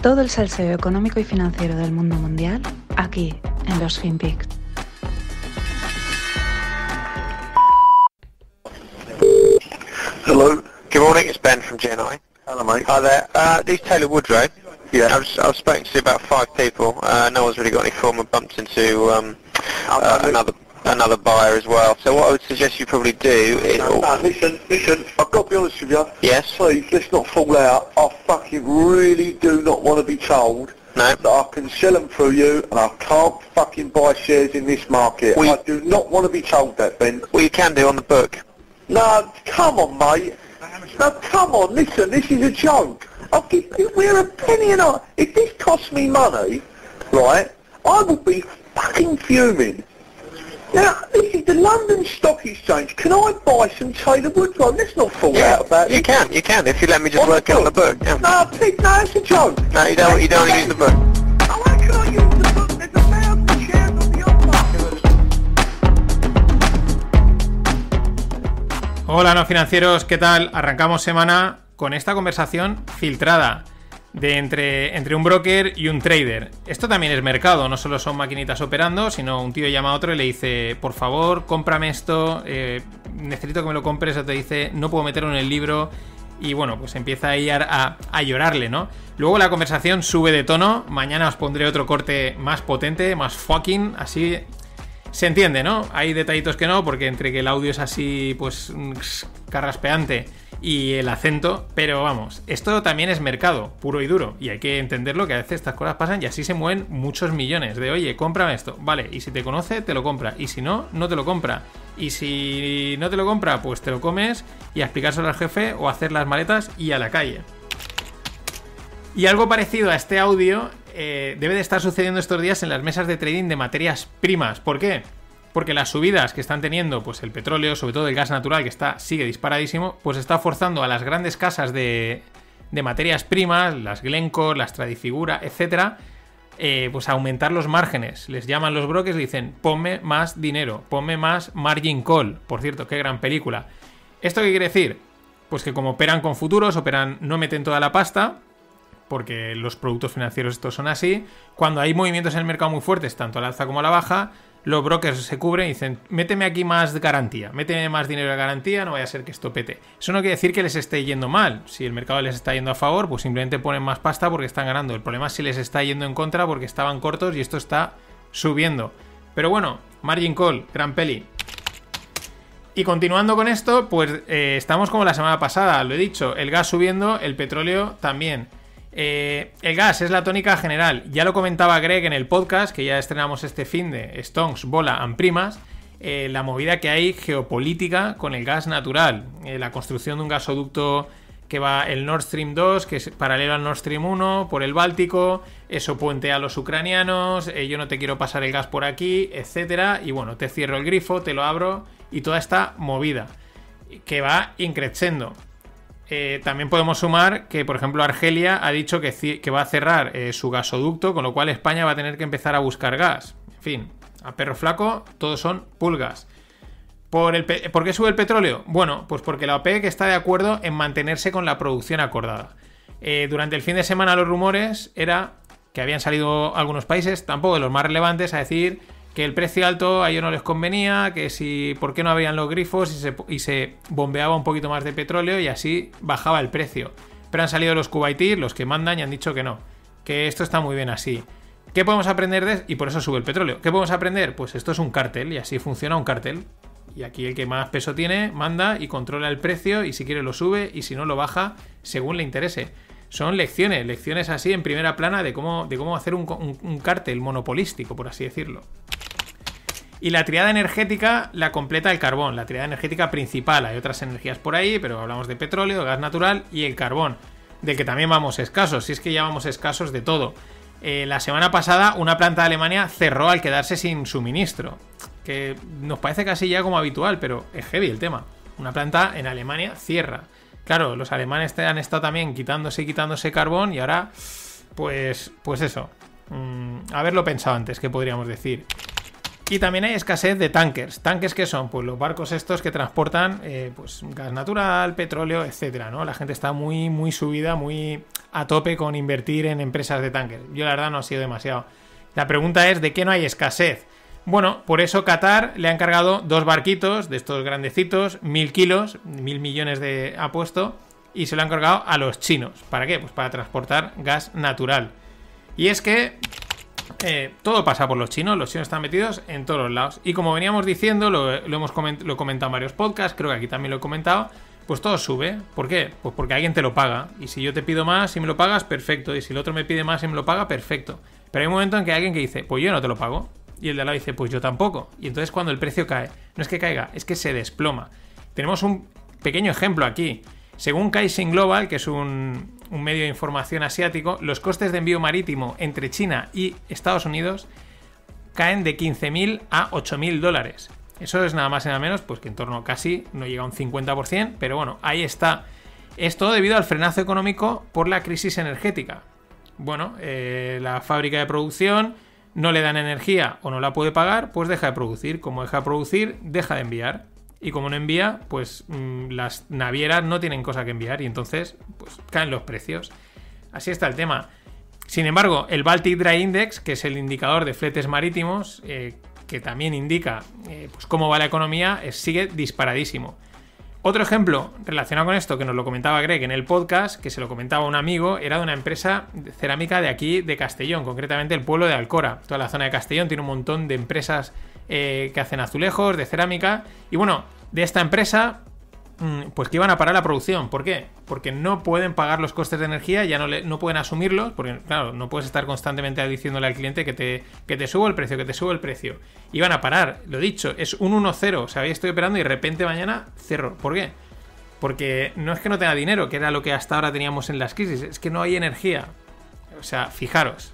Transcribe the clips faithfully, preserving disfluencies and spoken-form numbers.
Todo el salseo económico y financiero del mundo mundial, aquí, en los FinPix. Hello. Good morning, it's Ben from G N I. Hello, mate. Hi there. Uh, these Taylor Woodrow. Yeah. I've, I've spoken to about five people. Uh, no one's really got any form of bumped into um, uh, another another buyer as well. So what I would suggest you probably do is... No, no, listen, listen, I've got to be honest with you. Yes? Please, let's not fall out. I fucking really do not want to be told No? that I can sell them through you and I can't fucking buy shares in this market. We- I do not want to be told that, Ben. Well, you can do on the book. No, come on, mate. No, come on, listen, this is a joke. I'll give you, we're a penny and a... If this costs me money, right, I will be fucking fuming. Now, this is the London Stock Exchange. Can I buy some Taylor Woodrow? Let's not fall Yeah, out about you it. can, you can, if you let me just On work it on the book. Yeah. No, Pete, no, it's a joke. No, you don't, you don't want to use the book. Oh, how can I use the book? There's a thousand shares on the offer. Hola no financieros, ¿qué tal? Arrancamos semana con esta conversación filtrada de entre, entre un broker y un trader. Esto también es mercado, no solo son maquinitas operando, sino un tío llama a otro y le dice, por favor, cómprame esto, eh, necesito que me lo compres, o te dice, no puedo meterlo en el libro, y bueno, pues empieza ahí a, a, a llorarle, ¿no? Luego la conversación sube de tono, mañana os pondré otro corte más potente, más fucking, así... Se entiende, ¿no? Hay detallitos que no, porque entre que el audio es así, pues, carraspeante y el acento, pero vamos, esto también es mercado, puro y duro, y hay que entenderlo, que a veces estas cosas pasan y así se mueven muchos millones de, oye, cómprame esto, vale, y si te conoce, te lo compra, y si no, no te lo compra, y si no te lo compra, pues te lo comes y a explicárselo al jefe o a hacer las maletas y a la calle. Y algo parecido a este audio eh, debe de estar sucediendo estos días en las mesas de trading de materias primas. ¿Por qué? Porque las subidas que están teniendo, pues el petróleo, sobre todo el gas natural, que está sigue disparadísimo, pues está forzando a las grandes casas de, de materias primas, las Glencore, las Tradifigura, etcétera, eh, pues a aumentar los márgenes. Les llaman los brokers y dicen, ponme más dinero, ponme más margin call. Por cierto, qué gran película. ¿Esto qué quiere decir? Pues que como operan con futuros, operan, no meten toda la pasta, porque los productos financieros estos son así. Cuando hay movimientos en el mercado muy fuertes, tanto a la alza como a la baja, los brokers se cubren y dicen, méteme aquí más garantía, méteme más dinero de garantía, no vaya a ser que esto pete. Eso no quiere decir que les esté yendo mal. Si el mercado les está yendo a favor, pues simplemente ponen más pasta porque están ganando. El problema es si les está yendo en contra porque estaban cortos y esto está subiendo. Pero bueno, margin call, gran peli. Y continuando con esto, pues eh, estamos como la semana pasada, lo he dicho, el gas subiendo, el petróleo también. Eh, el gas es la tónica general. Ya lo comentaba Greg en el podcast, que ya estrenamos este fin de Stonks, Bola and Primas, eh, la movida que hay geopolítica con el gas natural, eh, la construcción de un gasoducto que va el Nord Stream dos, que es paralelo al Nord Stream uno, por el Báltico, eso puentea a los ucranianos, eh, yo no te quiero pasar el gas por aquí, etcétera, y bueno, te cierro el grifo, te lo abro, y toda esta movida que va increciendo. Eh, también podemos sumar que, por ejemplo, Argelia ha dicho que, que va a cerrar eh, su gasoducto, con lo cual España va a tener que empezar a buscar gas. En fin, a perro flaco, todos son pulgas. ¿Por, el ¿Por qué sube el petróleo? Bueno, pues porque la OPEC está de acuerdo en mantenerse con la producción acordada. Eh, durante el fin de semana los rumores era que habían salido algunos países, tampoco de los más relevantes, a decir que el precio alto a ellos no les convenía, que si por qué no abrían los grifos y se, y se bombeaba un poquito más de petróleo y así bajaba el precio. Pero han salido los cubaitíes, los que mandan, y han dicho que no, que esto está muy bien así. ¿Qué podemos aprender de esto? Y por eso sube el petróleo. ¿Qué podemos aprender? Pues esto es un cártel y así funciona un cártel. Y aquí el que más peso tiene manda y controla el precio y si quiere lo sube y si no lo baja según le interese. Son lecciones, lecciones así en primera plana de cómo, de cómo hacer un, un, un cártel monopolístico, por así decirlo. Y la triada energética la completa el carbón, la triada energética principal. Hay otras energías por ahí, pero hablamos de petróleo, gas natural y el carbón, del que también vamos escasos, si es que ya vamos escasos de todo. Eh, la semana pasada una planta de Alemania cerró al quedarse sin suministro, que nos parece casi ya como habitual, pero es heavy el tema. Una planta en Alemania cierra. Claro, los alemanes han estado también quitándose y quitándose carbón y ahora, pues, pues eso. Mmm, haberlo pensado antes, ¿qué podríamos decir? Y también hay escasez de tankers. ¿Tankers qué son? Pues los barcos estos que transportan eh, pues gas natural, petróleo, etcétera, ¿no? La gente está muy, muy subida, muy a tope con invertir en empresas de tankers. Yo la verdad no ha sido demasiado. La pregunta es, ¿de qué no hay escasez? Bueno, por eso Qatar le ha encargado dos barquitos de estos grandecitos, mil kilos, mil millones de ha puesto, y se lo ha encargado a los chinos. ¿Para qué? Pues para transportar gas natural. Y es que Eh, todo pasa por los chinos, los chinos están metidos en todos los lados. Y como veníamos diciendo, lo, lo hemos coment lo he comentado en varios podcasts, creo que aquí también lo he comentado, pues todo sube. ¿Por qué? Pues porque alguien te lo paga. Y si yo te pido más y me lo pagas, perfecto. Y si el otro me pide más y me lo paga, perfecto. Pero hay un momento en que hay alguien que dice, pues yo no te lo pago. Y el de al lado dice, pues yo tampoco. Y entonces cuando el precio cae, no es que caiga, es que se desploma. Tenemos un pequeño ejemplo aquí. Según Caixin Global, que es un, un medio de información asiático, los costes de envío marítimo entre China y Estados Unidos caen de quince mil a ocho mil dólares. Eso es nada más y nada menos, pues que en torno a casi, no llega a un cincuenta por ciento, pero bueno, ahí está. Es todo debido al frenazo económico por la crisis energética. Bueno, eh, la fábrica de producción no le dan energía o no la puede pagar, pues deja de producir. Como deja de producir, deja de enviar. Y como no envía, pues mmm, las navieras no tienen cosa que enviar y entonces pues caen los precios. Así está el tema. Sin embargo, el Baltic Dry Index, que es el indicador de fletes marítimos, eh, que también indica eh, pues cómo va la economía, es, sigue disparadísimo. Otro ejemplo relacionado con esto, que nos lo comentaba Greg en el podcast, que se lo comentaba un amigo, era de una empresa cerámica de aquí, de Castellón, concretamente el pueblo de Alcora. Toda la zona de Castellón tiene un montón de empresas eh, que hacen azulejos, de cerámica. Y bueno, de esta empresa, pues que iban a parar la producción. ¿Por qué? Porque no pueden pagar los costes de energía, ya no, le, no pueden asumirlos, porque claro, no puedes estar constantemente diciéndole al cliente que te, que te subo el precio, que te subo el precio. Iban a parar, lo dicho, es un uno cero, o sea, ahí estoy operando y de repente mañana cerro. ¿Por qué? Porque no es que no tenga dinero, que era lo que hasta ahora teníamos en las crisis, es que no hay energía. O sea, fijaros.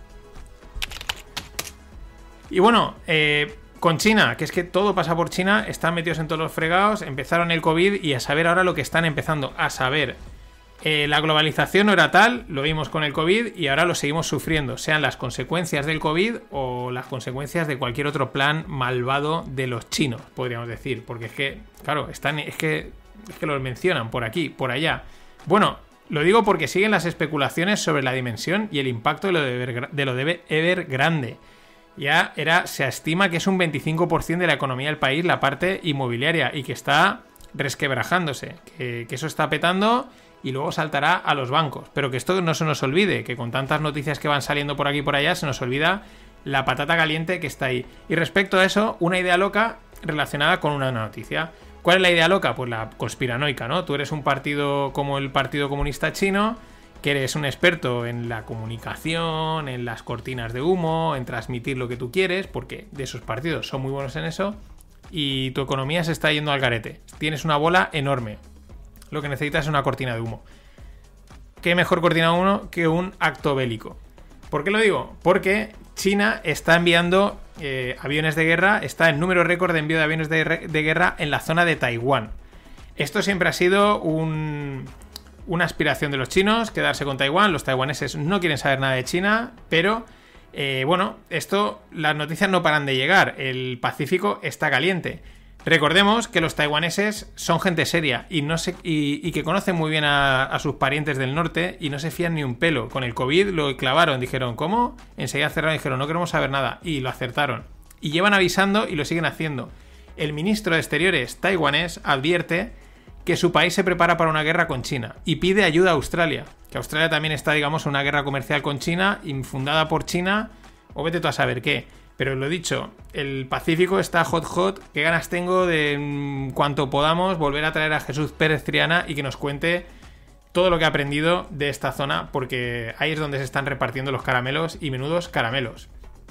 Y bueno, eh... con China, que es que todo pasa por China, están metidos en todos los fregados, empezaron el COVID y a saber ahora lo que están empezando a saber. Eh, la globalización no era tal, lo vimos con el COVID y ahora lo seguimos sufriendo, sean las consecuencias del COVID o las consecuencias de cualquier otro plan malvado de los chinos, podríamos decir, porque es que, claro, están, es que, es que los mencionan por aquí, por allá. Bueno, lo digo porque siguen las especulaciones sobre la dimensión y el impacto de lo de, Ever, de lo de Evergrande. Ya era, se estima que es un veinticinco por ciento de la economía del país, la parte inmobiliaria, y que está resquebrajándose, que, que eso está petando y luego saltará a los bancos. Pero que esto no se nos olvide, que con tantas noticias que van saliendo por aquí y por allá, se nos olvida la patata caliente que está ahí. Y respecto a eso, una idea loca relacionada con una noticia. ¿Cuál es la idea loca? Pues la conspiranoica, ¿no? Tú eres un partido como el Partido Comunista Chino, que eres un experto en la comunicación, en las cortinas de humo, en transmitir lo que tú quieres, porque de esos partidos son muy buenos en eso, y tu economía se está yendo al garete. Tienes una bola enorme. Lo que necesitas es una cortina de humo. ¿Qué mejor cortina de humo que un acto bélico? ¿Por qué lo digo? Porque China está enviando eh, aviones de guerra, está en número récord de envío de aviones de, de guerra en la zona de Taiwán. Esto siempre ha sido un... una aspiración de los chinos, quedarse con Taiwán. Los taiwaneses no quieren saber nada de China, pero eh, bueno, esto, las noticias no paran de llegar. El Pacífico está caliente. Recordemos que los taiwaneses son gente seria y, no se, y, y que conocen muy bien a, a sus parientes del norte y no se fían ni un pelo. Con el COVID lo clavaron, dijeron, ¿cómo? Enseguida cerraron y dijeron, no queremos saber nada, y lo acertaron. Y llevan avisando y lo siguen haciendo. El ministro de Exteriores taiwanés advierte que su país se prepara para una guerra con China y pide ayuda a Australia, que Australia también está, digamos, en una guerra comercial con China, infundada por China, o vete tú a saber qué. Pero lo dicho, el Pacífico está hot hot, qué ganas tengo de, en cuanto podamos, volver a traer a Jesús Pérez Triana y que nos cuente todo lo que ha aprendido de esta zona, porque ahí es donde se están repartiendo los caramelos, y menudos caramelos.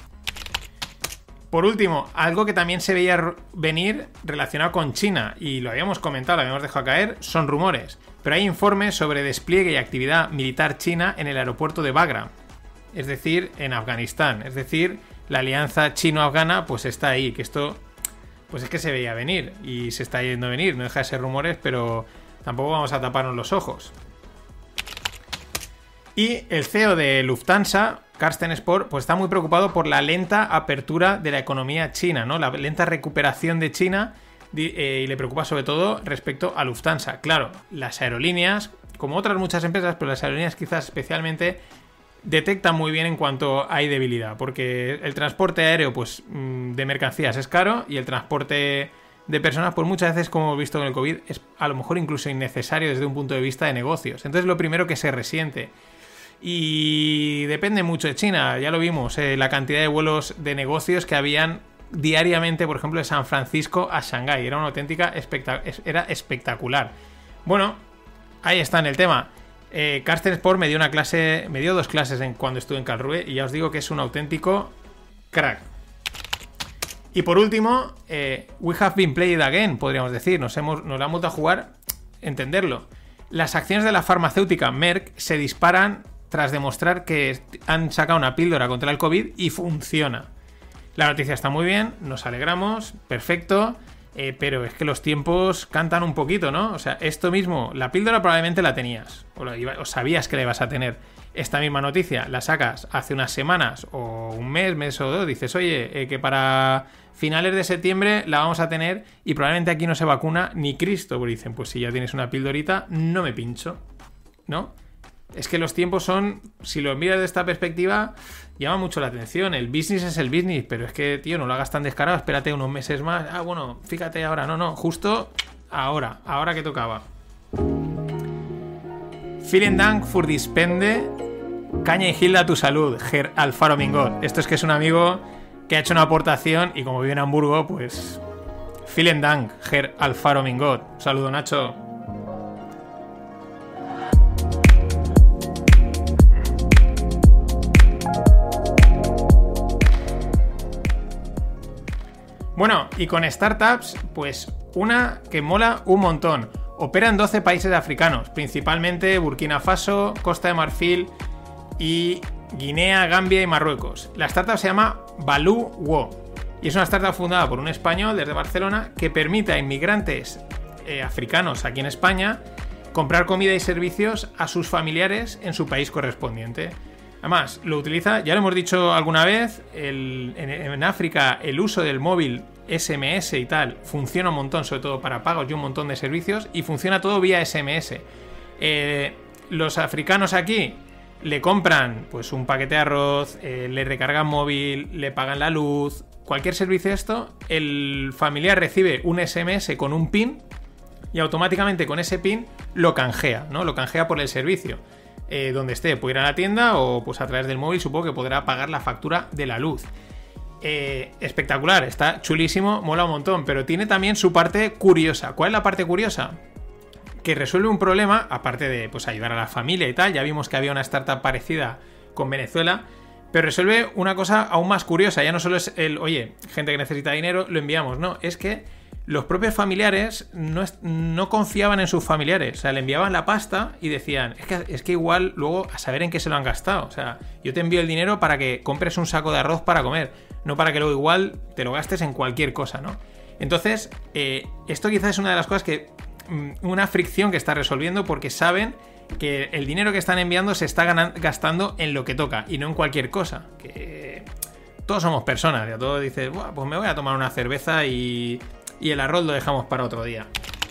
Por último, algo que también se veía venir relacionado con China, y lo habíamos comentado, lo habíamos dejado caer, son rumores. Pero hay informes sobre despliegue y actividad militar china en el aeropuerto de Bagram, es decir, en Afganistán. Es decir, la alianza chino-afgana pues está ahí, que esto pues es que se veía venir y se está yendo a venir. No deja de ser rumores, pero tampoco vamos a taparnos los ojos. Y el C E O de Lufthansa Carsten Spohr, pues está muy preocupado por la lenta apertura de la economía china, ¿no? La lenta recuperación de China, eh, y le preocupa sobre todo respecto a Lufthansa. Claro, las aerolíneas, como otras muchas empresas, pero las aerolíneas quizás especialmente, detectan muy bien en cuanto hay debilidad, porque el transporte aéreo, pues, de mercancías es caro, y el transporte de personas, pues muchas veces, como hemos visto con el COVID, es a lo mejor incluso innecesario desde un punto de vista de negocios. Entonces, lo primero que se resiente. Y depende mucho de China, ya lo vimos, eh, la cantidad de vuelos de negocios que habían diariamente, por ejemplo, de San Francisco a Shanghái. Era una auténtica espectac- era espectacular. Bueno, ahí está en el tema. Eh, Carsten Spohr me dio una clase, me dio dos clases en, cuando estuve en Karlsruhe, y ya os digo que es un auténtico crack. Y por último, eh, we have been played again, podríamos decir, nos hemos, nos la hemos vuelto a jugar, entenderlo. Las acciones de la farmacéutica Merck se disparan tras demostrar que han sacado una píldora contra el COVID y funciona. La noticia está muy bien, nos alegramos, perfecto, eh, pero es que los tiempos cantan un poquito, ¿no? O sea, esto mismo, la píldora probablemente la tenías, o, lo iba, o sabías que la ibas a tener. Esta misma noticia la sacas hace unas semanas, o un mes, mes o dos, dices, oye, eh, que para finales de septiembre la vamos a tener y probablemente aquí no se vacuna ni Cristo. Porque dicen, pues si ya tienes una pildorita, no me pincho, ¿no? Es que los tiempos son, si lo miras de esta perspectiva, llama mucho la atención. El business es el business, pero es que, tío, no lo hagas tan descarado, espérate unos meses más. Ah, bueno, fíjate ahora, no, no, justo ahora, ahora que tocaba. Vielen Dank für die Spende. Caña y Hilda a tu salud, Ger Alfaro Mingot. Esto es que es un amigo que ha hecho una aportación y como vive en Hamburgo, pues... Vielen Dank, Ger Alfaro Mingot. Un saludo, Nacho. Bueno, y con startups, pues una que mola un montón. Opera en doce países africanos, principalmente Burkina Faso, Costa de Marfil y Guinea, Gambia y Marruecos. La startup se llama Baluwo y es una startup fundada por un español desde Barcelona que permite a inmigrantes eh, africanos aquí en España comprar comida y servicios a sus familiares en su país correspondiente. Además, lo utiliza, ya lo hemos dicho alguna vez, el, en, en África el uso del móvil ese eme ese y tal funciona un montón, sobre todo para pagos y un montón de servicios, y funciona todo vía ese eme ese. Eh, los africanos aquí le compran pues un paquete de arroz, eh, le recargan móvil, le pagan la luz, cualquier servicio de esto, el familiar recibe un ese eme ese con un PIN y automáticamente con ese PIN lo canjea, ¿no? Lo canjea por el servicio. Eh, donde esté, puede ir a la tienda o pues a través del móvil supongo que podrá pagar la factura de la luz. Eh, espectacular, está chulísimo, mola un montón, pero tiene también su parte curiosa. ¿Cuál es la parte curiosa? Que resuelve un problema, aparte de pues ayudar a la familia y tal, ya vimos que había una startup parecida con Venezuela, pero resuelve una cosa aún más curiosa. Ya no solo es el, oye, gente que necesita dinero, lo enviamos, no, es que los propios familiares no, es, no confiaban en sus familiares. O sea, le enviaban la pasta y decían, es que, es que igual luego a saber en qué se lo han gastado. O sea, yo te envío el dinero para que compres un saco de arroz para comer, no para que luego igual te lo gastes en cualquier cosa, ¿no? Entonces, eh, esto quizás es una de las cosas que... una fricción que está resolviendo, porque saben que el dinero que están enviando se está ganando, gastando en lo que toca y no en cualquier cosa. Que todos somos personas, ya todos dices, pues me voy a tomar una cerveza y... y el arroz lo dejamos para otro día.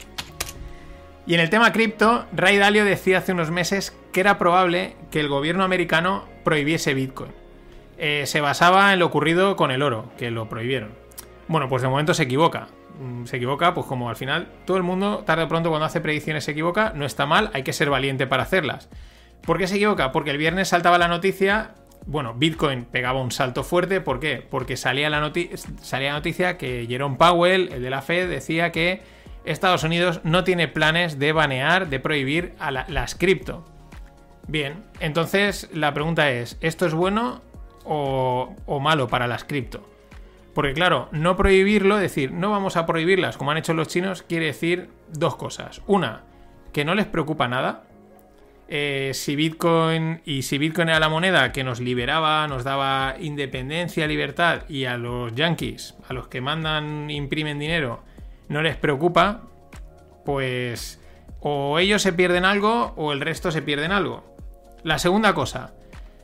Y en el tema cripto, Ray Dalio decía hace unos meses que era probable que el gobierno americano prohibiese Bitcoin. Eh, se basaba en lo ocurrido con el oro, que lo prohibieron. Bueno, pues de momento se equivoca. Se equivoca, pues como al final todo el mundo, tarde o pronto, cuando hace predicciones se equivoca. No está mal, hay que ser valiente para hacerlas. ¿Por qué se equivoca? Porque el viernes saltaba la noticia... Bueno, Bitcoin pegaba un salto fuerte. ¿Por qué? Porque salía la, noti- salía la noticia que Jerome Powell, el de la Fed, decía que Estados Unidos no tiene planes de banear, de prohibir a la- las cripto. Bien, entonces la pregunta es, ¿esto es bueno o, o malo para las cripto? Porque claro, no prohibirlo, decir, no vamos a prohibirlas como han hecho los chinos, quiere decir dos cosas. Una, que no les preocupa nada. Eh, si Bitcoin y si Bitcoin era la moneda que nos liberaba, nos daba independencia, libertad, y a los yanquis, a los que mandan, imprimen dinero, no les preocupa, pues o ellos se pierden algo o el resto se pierden algo. La segunda cosa,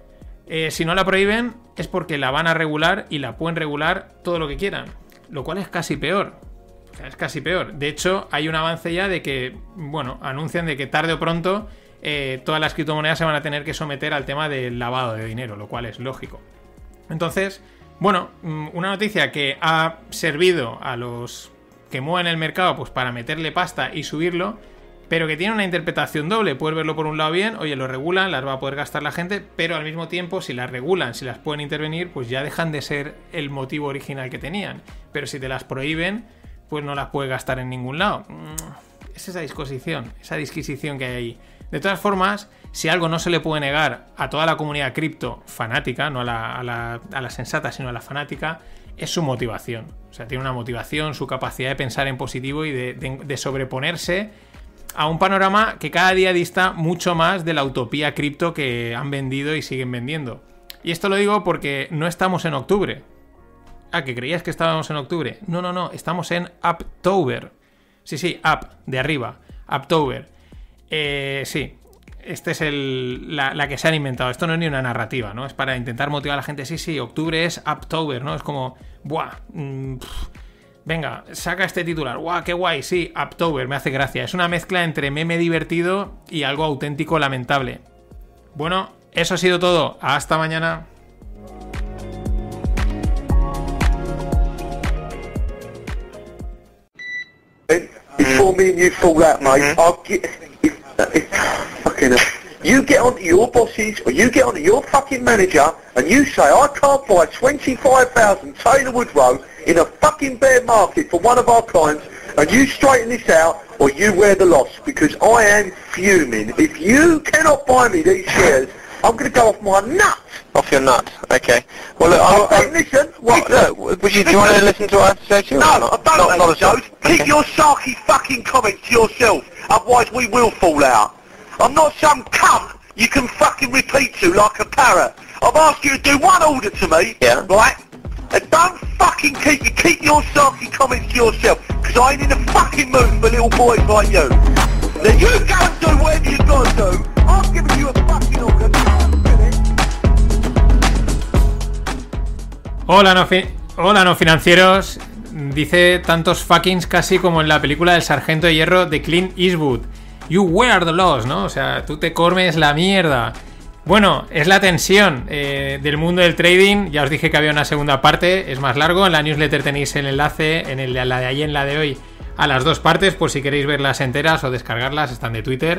Eh, si no la prohíben es porque la van a regular y la pueden regular todo lo que quieran, lo cual es casi peor. O sea, es casi peor. De hecho, hay un avance ya de que, bueno, anuncian de que tarde o pronto eh, todas las criptomonedas se van a tener que someter al tema del lavado de dinero, lo cual es lógico. Entonces, bueno, una noticia que ha servido a los que mueven el mercado pues para meterle pasta y subirlo, pero que tiene una interpretación doble. Puedes verlo por un lado bien, oye, lo regulan, las va a poder gastar la gente, pero al mismo tiempo, si las regulan, si las pueden intervenir, pues ya dejan de ser el motivo original que tenían. Pero si te las prohíben, pues no las puedes gastar en ningún lado. Es esa disposición, esa disquisición que hay ahí. De todas formas, si algo no se le puede negar a toda la comunidad cripto fanática, no a la, a la, a la sensata, sino a la fanática, es su motivación. O sea, tiene una motivación, su capacidad de pensar en positivo y de, de, de sobreponerse a un panorama que cada día dista mucho más de la utopía cripto que han vendido y siguen vendiendo. Y esto lo digo porque no estamos en octubre. Ah, que creías que estábamos en octubre. No, no, no, estamos en Uptober. Sí, sí, up, de arriba. Uptober. Eh, sí, esta es el, la, la que se han inventado. Esto no es ni una narrativa, ¿no? Es para intentar motivar a la gente. Sí, sí, octubre es Uptober, ¿no? Es como, buah, mmm, pff, venga, saca este titular. Buah, qué guay, sí, Uptober, me hace gracia. Es una mezcla entre meme divertido y algo auténtico lamentable. Bueno, eso ha sido todo. Hasta mañana. Before me and you fall out, mate, Mhm. I'll get... If, if, fucking hell. You get onto your bosses, or you get onto your fucking manager, and you say, I can't buy twenty-five thousand Taylor Woodrow in a fucking bear market for one of our clients, and you straighten this out, or you wear the loss, because I am fuming. If you cannot buy me these shares, I'm going to go off my nuts. Off your nut. Okay. Well, look, I'll, Hey, I'll, listen, what, listen. look, would you, do you want to listen to what I have to say to you? No, or I not? don't Not, know, not at all. Joe. Keep Okay. your sarky fucking comments to yourself, otherwise we will fall out. I'm not some cunt you can fucking repeat to like a parrot. I've asked you to do one order to me, Yeah. right? And don't fucking keep you keep your sarky comments to yourself, because I ain't in the fucking mood for little boys like you. Now you go and do whatever you got to do. I've given you a fucking order. Go and fill it. Hola, no, fi- Hola, no financieros. Dice tantos fuckings casi como en la película del Sargento de Hierro de Clint Eastwood. You wear the loss, ¿no? O sea, tú te comes la mierda. Bueno, es la tensión eh, del mundo del trading. Ya os dije que había una segunda parte, es más largo. En la newsletter tenéis el enlace, en el, la de ayer, en la de hoy, a las dos partes, por si queréis verlas enteras o descargarlas, están de Twitter.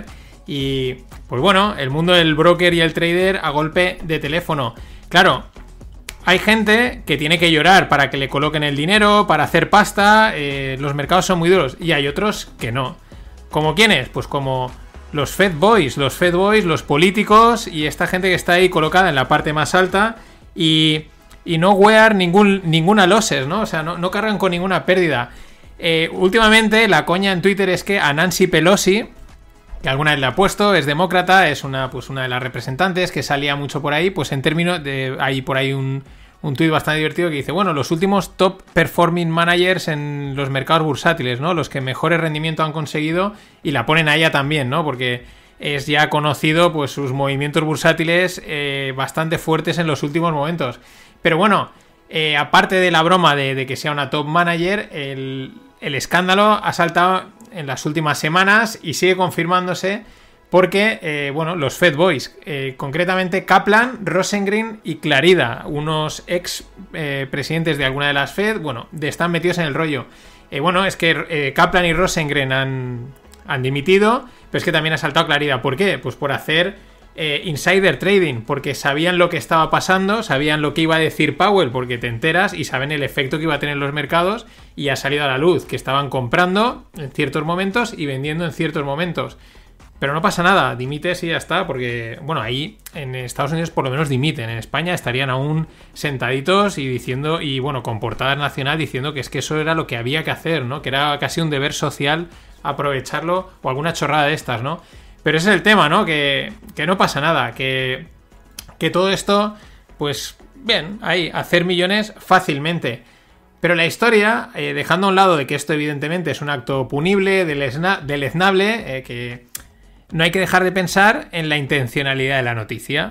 Y pues bueno, el mundo del broker y el trader a golpe de teléfono. Claro, hay gente que tiene que llorar para que le coloquen el dinero, para hacer pasta. Eh, los mercados son muy duros y hay otros que no. ¿Como quiénes? Pues como los Fed Boys, los Fed Boys, los políticos y esta gente que está ahí colocada en la parte más alta y, y no wear ningún, ninguna losses, ¿no? O sea, no, no cargan con ninguna pérdida. Eh, últimamente la coña en Twitter es que a Nancy Pelosi, que alguna vez le ha puesto, es demócrata, es una, pues una de las representantes que salía mucho por ahí, pues en términos de... Hay por ahí un, un tuit bastante divertido que dice, bueno, los últimos top performing managers en los mercados bursátiles, ¿no? Los que mejores rendimiento han conseguido, y la ponen a ella también, ¿no? Porque es ya conocido, pues, sus movimientos bursátiles eh, bastante fuertes en los últimos momentos. Pero bueno, eh, aparte de la broma de, de que sea una top manager, el, el escándalo ha saltado en las últimas semanas y sigue confirmándose porque, eh, bueno, los Fed Boys, eh, concretamente Kaplan, Rosengren y Clarida, unos ex eh, presidentes de alguna de las Fed, bueno, de, están metidos en el rollo. Eh, bueno, es que eh, Kaplan y Rosengren han, han dimitido, pero es que también ha saltado Clarida. ¿Por qué? Pues por hacer eh, insider trading, porque sabían lo que estaba pasando, sabían lo que iba a decir Powell, porque te enteras y saben el efecto que iba a tener en los mercados, y ha salido a la luz que estaban comprando en ciertos momentos y vendiendo en ciertos momentos. Pero no pasa nada, dimites y ya está, porque, bueno, ahí en Estados Unidos por lo menos dimiten. En España estarían aún sentaditos y diciendo, y bueno, con portada nacional diciendo que es que eso era lo que había que hacer, ¿no? Que era casi un deber social aprovecharlo, o alguna chorrada de estas, ¿no? Pero ese es el tema, ¿no? Que, que no pasa nada, que, que todo esto, pues, bien, ahí, hacer millones fácilmente. Pero la historia, eh, dejando a un lado de que esto evidentemente es un acto punible, delesna- deleznable, eh, que... no hay que dejar de pensar en la intencionalidad de la noticia.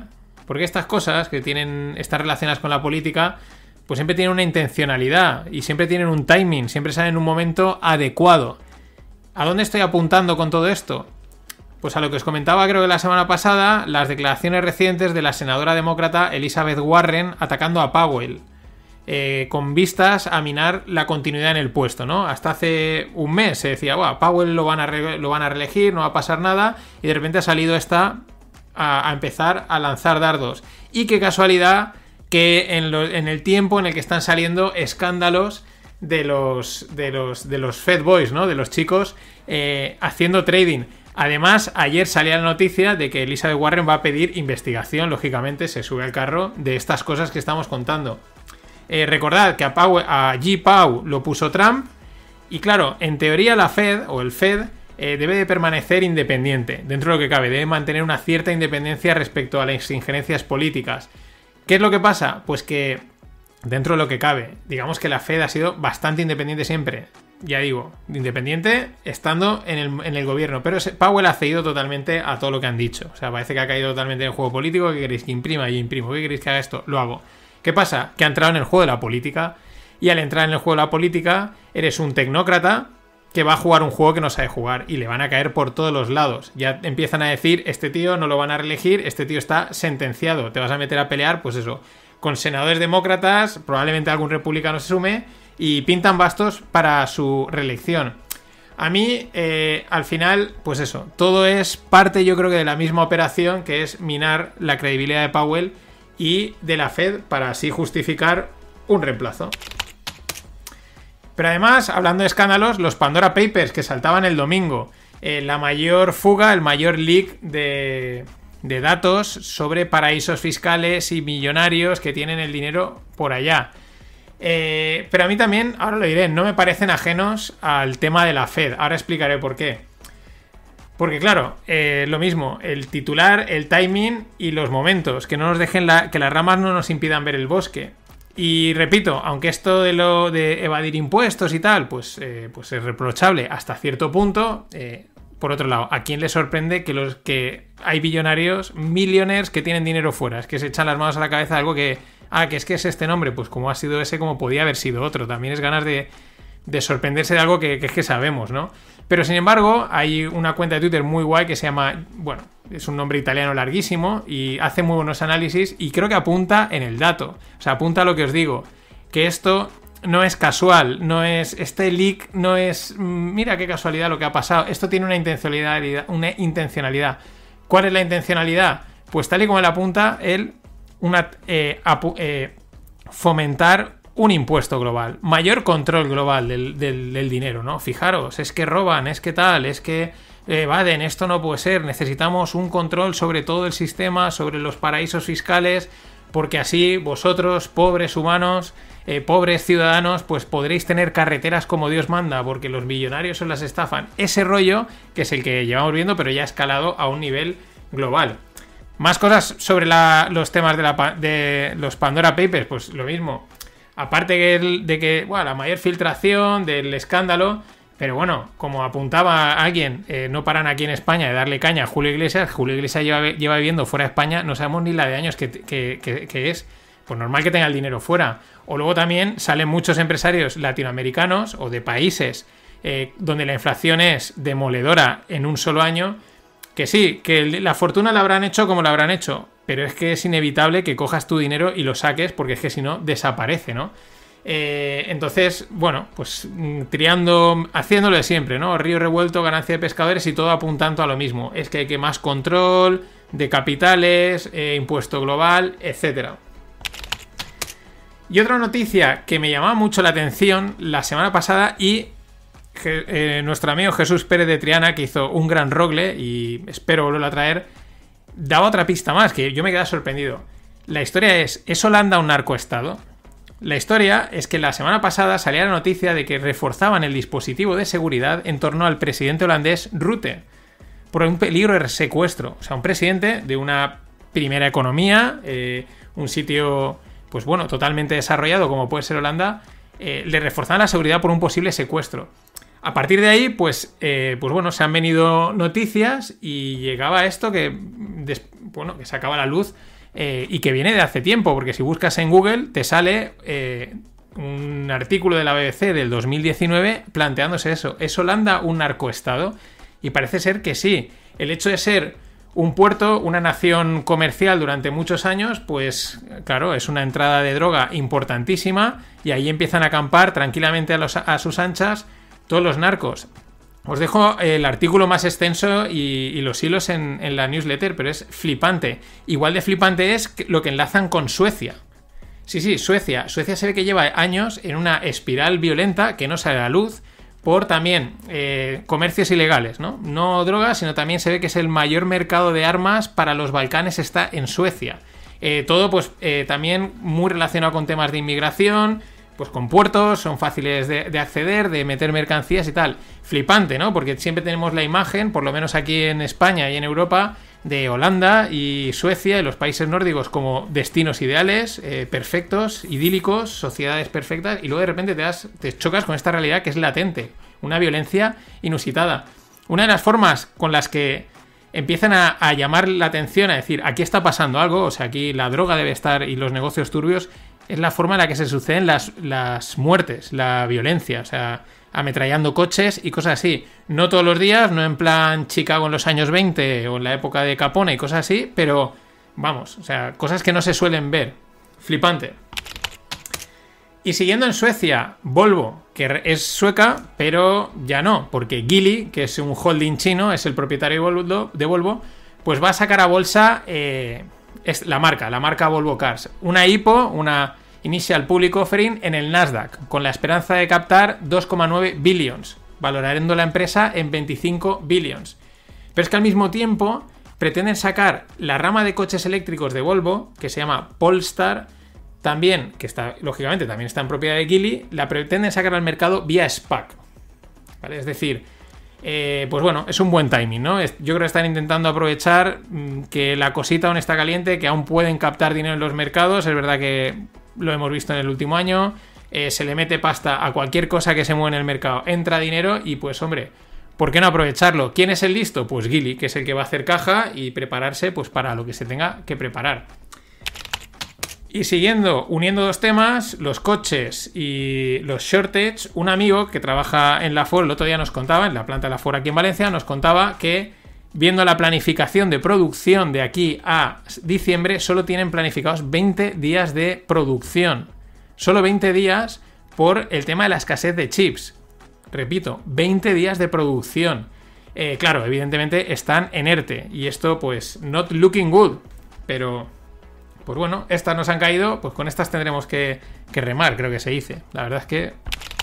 Porque estas cosas que tienen, están relacionadas con la política, pues siempre tienen una intencionalidad y siempre tienen un timing, siempre salen en un momento adecuado. ¿A dónde estoy apuntando con todo esto? Pues a lo que os comentaba creo que la semana pasada, las declaraciones recientes de la senadora demócrata Elizabeth Warren atacando a Powell, eh, con vistas a minar la continuidad en el puesto, ¿no? Hasta hace un mes se decía, bueno, Powell lo van, a re- lo van a reelegir, no va a pasar nada, y de repente ha salido esta a, a empezar a lanzar dardos. Y qué casualidad que en, lo, en el tiempo en el que están saliendo escándalos de los, de los, de los Fed Boys, ¿no? De los chicos eh, haciendo trading. Además, ayer salía la noticia de que Elizabeth Warren va a pedir investigación, lógicamente se sube al carro de estas cosas que estamos contando. Eh, recordad que a, Powell, a G. Powell lo puso Trump y claro, en teoría la Fed o el Fed eh, debe de permanecer independiente, dentro de lo que cabe, debe mantener una cierta independencia respecto a las injerencias políticas. ¿Qué es lo que pasa? Pues que dentro de lo que cabe, digamos que la Fed ha sido bastante independiente siempre. Ya digo, independiente estando en el, en el gobierno, pero Powell ha cedido totalmente a todo lo que han dicho. O sea, parece que ha caído totalmente en el juego político. ¿Qué queréis que imprima? Yo imprimo. ¿Qué queréis que haga esto? Lo hago. ¿Qué pasa? Que ha entrado en el juego de la política, y al entrar en el juego de la política eres un tecnócrata que va a jugar un juego que no sabe jugar y le van a caer por todos los lados. Ya empiezan a decir, este tío no lo van a reelegir, este tío está sentenciado, te vas a meter a pelear, pues eso, con senadores demócratas, probablemente algún republicano se sume, y pintan bastos para su reelección. A mí, eh, al final, pues eso, todo es parte, yo creo que de la misma operación, que es minar la credibilidad de Powell y de la Fed para así justificar un reemplazo. Pero además, hablando de escándalos, los Pandora Papers que saltaban el domingo, eh, la mayor fuga, el mayor leak de, de datos sobre paraísos fiscales y millonarios que tienen el dinero por allá. Eh, pero a mí también, ahora lo diré, no me parecen ajenos al tema de la Fed. Ahora explicaré por qué. Porque claro, eh, lo mismo, el titular, el timing y los momentos, que no nos dejen la, que las ramas no nos impidan ver el bosque. Y repito, aunque esto de lo de evadir impuestos y tal, pues, eh, pues es reprochable hasta cierto punto. Eh, por otro lado, ¿a quién le sorprende que los que hay billonarios, millionaires que tienen dinero fuera? Es que se echan las manos a la cabeza de algo que, ah, que es que es este nombre, pues como ha sido ese, como podía haber sido otro. También es ganas de, de sorprenderse de algo que, que es que sabemos, ¿no? Pero sin embargo, hay una cuenta de Twitter muy guay que se llama, bueno, es un nombre italiano larguísimo y hace muy buenos análisis y creo que apunta en el dato. O sea, apunta a lo que os digo, que esto no es casual, no es, este leak no es, mira qué casualidad lo que ha pasado. Esto tiene una intencionalidad, una intencionalidad. ¿Cuál es la intencionalidad? Pues tal y como le apunta, él, una, eh, apu, eh, fomentar un impuesto global, mayor control global del, del, del dinero, ¿no? Fijaros, es que roban, es que tal, es que evaden, esto no puede ser, necesitamos un control sobre todo el sistema, sobre los paraísos fiscales, porque así vosotros, pobres humanos, eh, pobres ciudadanos, pues podréis tener carreteras como Dios manda, porque los millonarios os las estafan. Ese rollo, que es el que llevamos viendo, pero ya ha escalado a un nivel global. Más cosas sobre la, los temas de, la, de los Pandora Papers, pues lo mismo. Aparte de que, bueno, la mayor filtración del escándalo, pero bueno, como apuntaba alguien, eh, no paran aquí en España de darle caña a Julio Iglesias. Julio Iglesias lleva, lleva viviendo fuera de España, no sabemos ni la de años que, que, que, que es. Pues normal que tenga el dinero fuera. O luego también salen muchos empresarios latinoamericanos o de países eh, donde la inflación es demoledora en un solo año, que sí, que la fortuna la habrán hecho como la habrán hecho, pero es que es inevitable que cojas tu dinero y lo saques, porque es que si no, desaparece, ¿no? Eh, entonces, bueno, pues triando, haciéndolo de siempre, ¿no? Río revuelto, ganancia de pescadores y todo apuntando a lo mismo. Es que hay que más control de capitales, eh, impuesto global, etcétera. Y otra noticia que me llamaba mucho la atención la semana pasada y eh, nuestro amigo Jesús Pérez de Triana, que hizo un gran rogle y espero volverlo a traer, daba otra pista más, que yo me quedé sorprendido. La historia es, ¿es Holanda un narcoestado? La historia es que la semana pasada salía la noticia de que reforzaban el dispositivo de seguridad en torno al presidente holandés Rutte por un peligro de secuestro. O sea, un presidente de una primera economía, eh, un sitio, pues bueno, totalmente desarrollado como puede ser Holanda, eh, le reforzaban la seguridad por un posible secuestro. A partir de ahí, pues, eh, pues bueno, se han venido noticias y llegaba esto que, des, bueno, que sacaba a la luz eh, y que viene de hace tiempo, porque si buscas en Google te sale eh, un artículo de la B B C del dos mil diecinueve planteándose eso. ¿Es Holanda un narcoestado? Y parece ser que sí. El hecho de ser un puerto, una nación comercial durante muchos años, pues claro, es una entrada de droga importantísima y ahí empiezan a acampar tranquilamente a, los, a sus anchas todos los narcos. Os dejo el artículo más extenso y, y los hilos en, en la newsletter, pero es flipante. Igual de flipante es lo que enlazan con Suecia. Sí, sí, Suecia. Suecia se ve que lleva años en una espiral violenta que no sale a la luz por también eh, comercios ilegales, ¿no? No drogas, sino también se ve que es el mayor mercado de armas para los Balcanes está en Suecia. Eh, todo pues eh, también muy relacionado con temas de inmigración, pues con puertos, son fáciles de, de acceder, de meter mercancías y tal. Flipante, ¿no? Porque siempre tenemos la imagen, por lo menos aquí en España y en Europa, de Holanda y Suecia y los países nórdicos como destinos ideales, eh, perfectos, idílicos, sociedades perfectas, y luego de repente te, das, te chocas con esta realidad que es latente, una violencia inusitada. Una de las formas con las que empiezan a, a llamar la atención, a decir, aquí está pasando algo, o sea, aquí la droga debe estar y los negocios turbios, es la forma en la que se suceden las, las muertes, la violencia, o sea, ametrallando coches y cosas así. No todos los días, no en plan Chicago en los años veinte o en la época de Capone y cosas así, pero vamos, o sea, cosas que no se suelen ver. Flipante. Y siguiendo en Suecia, Volvo, que es sueca, pero ya no, porque Geely, que es un holding chino, es el propietario de Volvo, de Volvo pues va a sacar a bolsa eh, es la marca, la marca Volvo Cars. Una I P O, una Initial Public Offering, en el Nasdaq, con la esperanza de captar dos coma nueve billions, valorando la empresa en veinticinco billions. Pero es que al mismo tiempo pretenden sacar la rama de coches eléctricos de Volvo, que se llama Polestar, también, que está, lógicamente, también está en propiedad de Geely, la pretenden sacar al mercado vía SPAC. ¿Vale? Es decir, eh, pues bueno, es un buen timing, ¿no? Es, yo creo que están intentando aprovechar mmm, que la cosita aún está caliente, que aún pueden captar dinero en los mercados. Es verdad que lo hemos visto en el último año. Eh, se le mete pasta a cualquier cosa que se mueve en el mercado. Entra dinero y pues, hombre, ¿por qué no aprovecharlo? ¿Quién es el listo? Pues Geely, que es el que va a hacer caja y prepararse pues para lo que se tenga que preparar. Y siguiendo, uniendo dos temas, los coches y los shortage, un amigo que trabaja en la Ford el otro día nos contaba, en la planta de la Ford aquí en Valencia, nos contaba que viendo la planificación de producción de aquí a diciembre, solo tienen planificados veinte días de producción. Solo veinte días por el tema de la escasez de chips. Repito, veinte días de producción. Eh, claro, evidentemente están en ERTE. Y esto, pues, not looking good. Pero, pues bueno, estas nos han caído. Pues con estas tendremos que, que remar, creo que se dice. La verdad es que...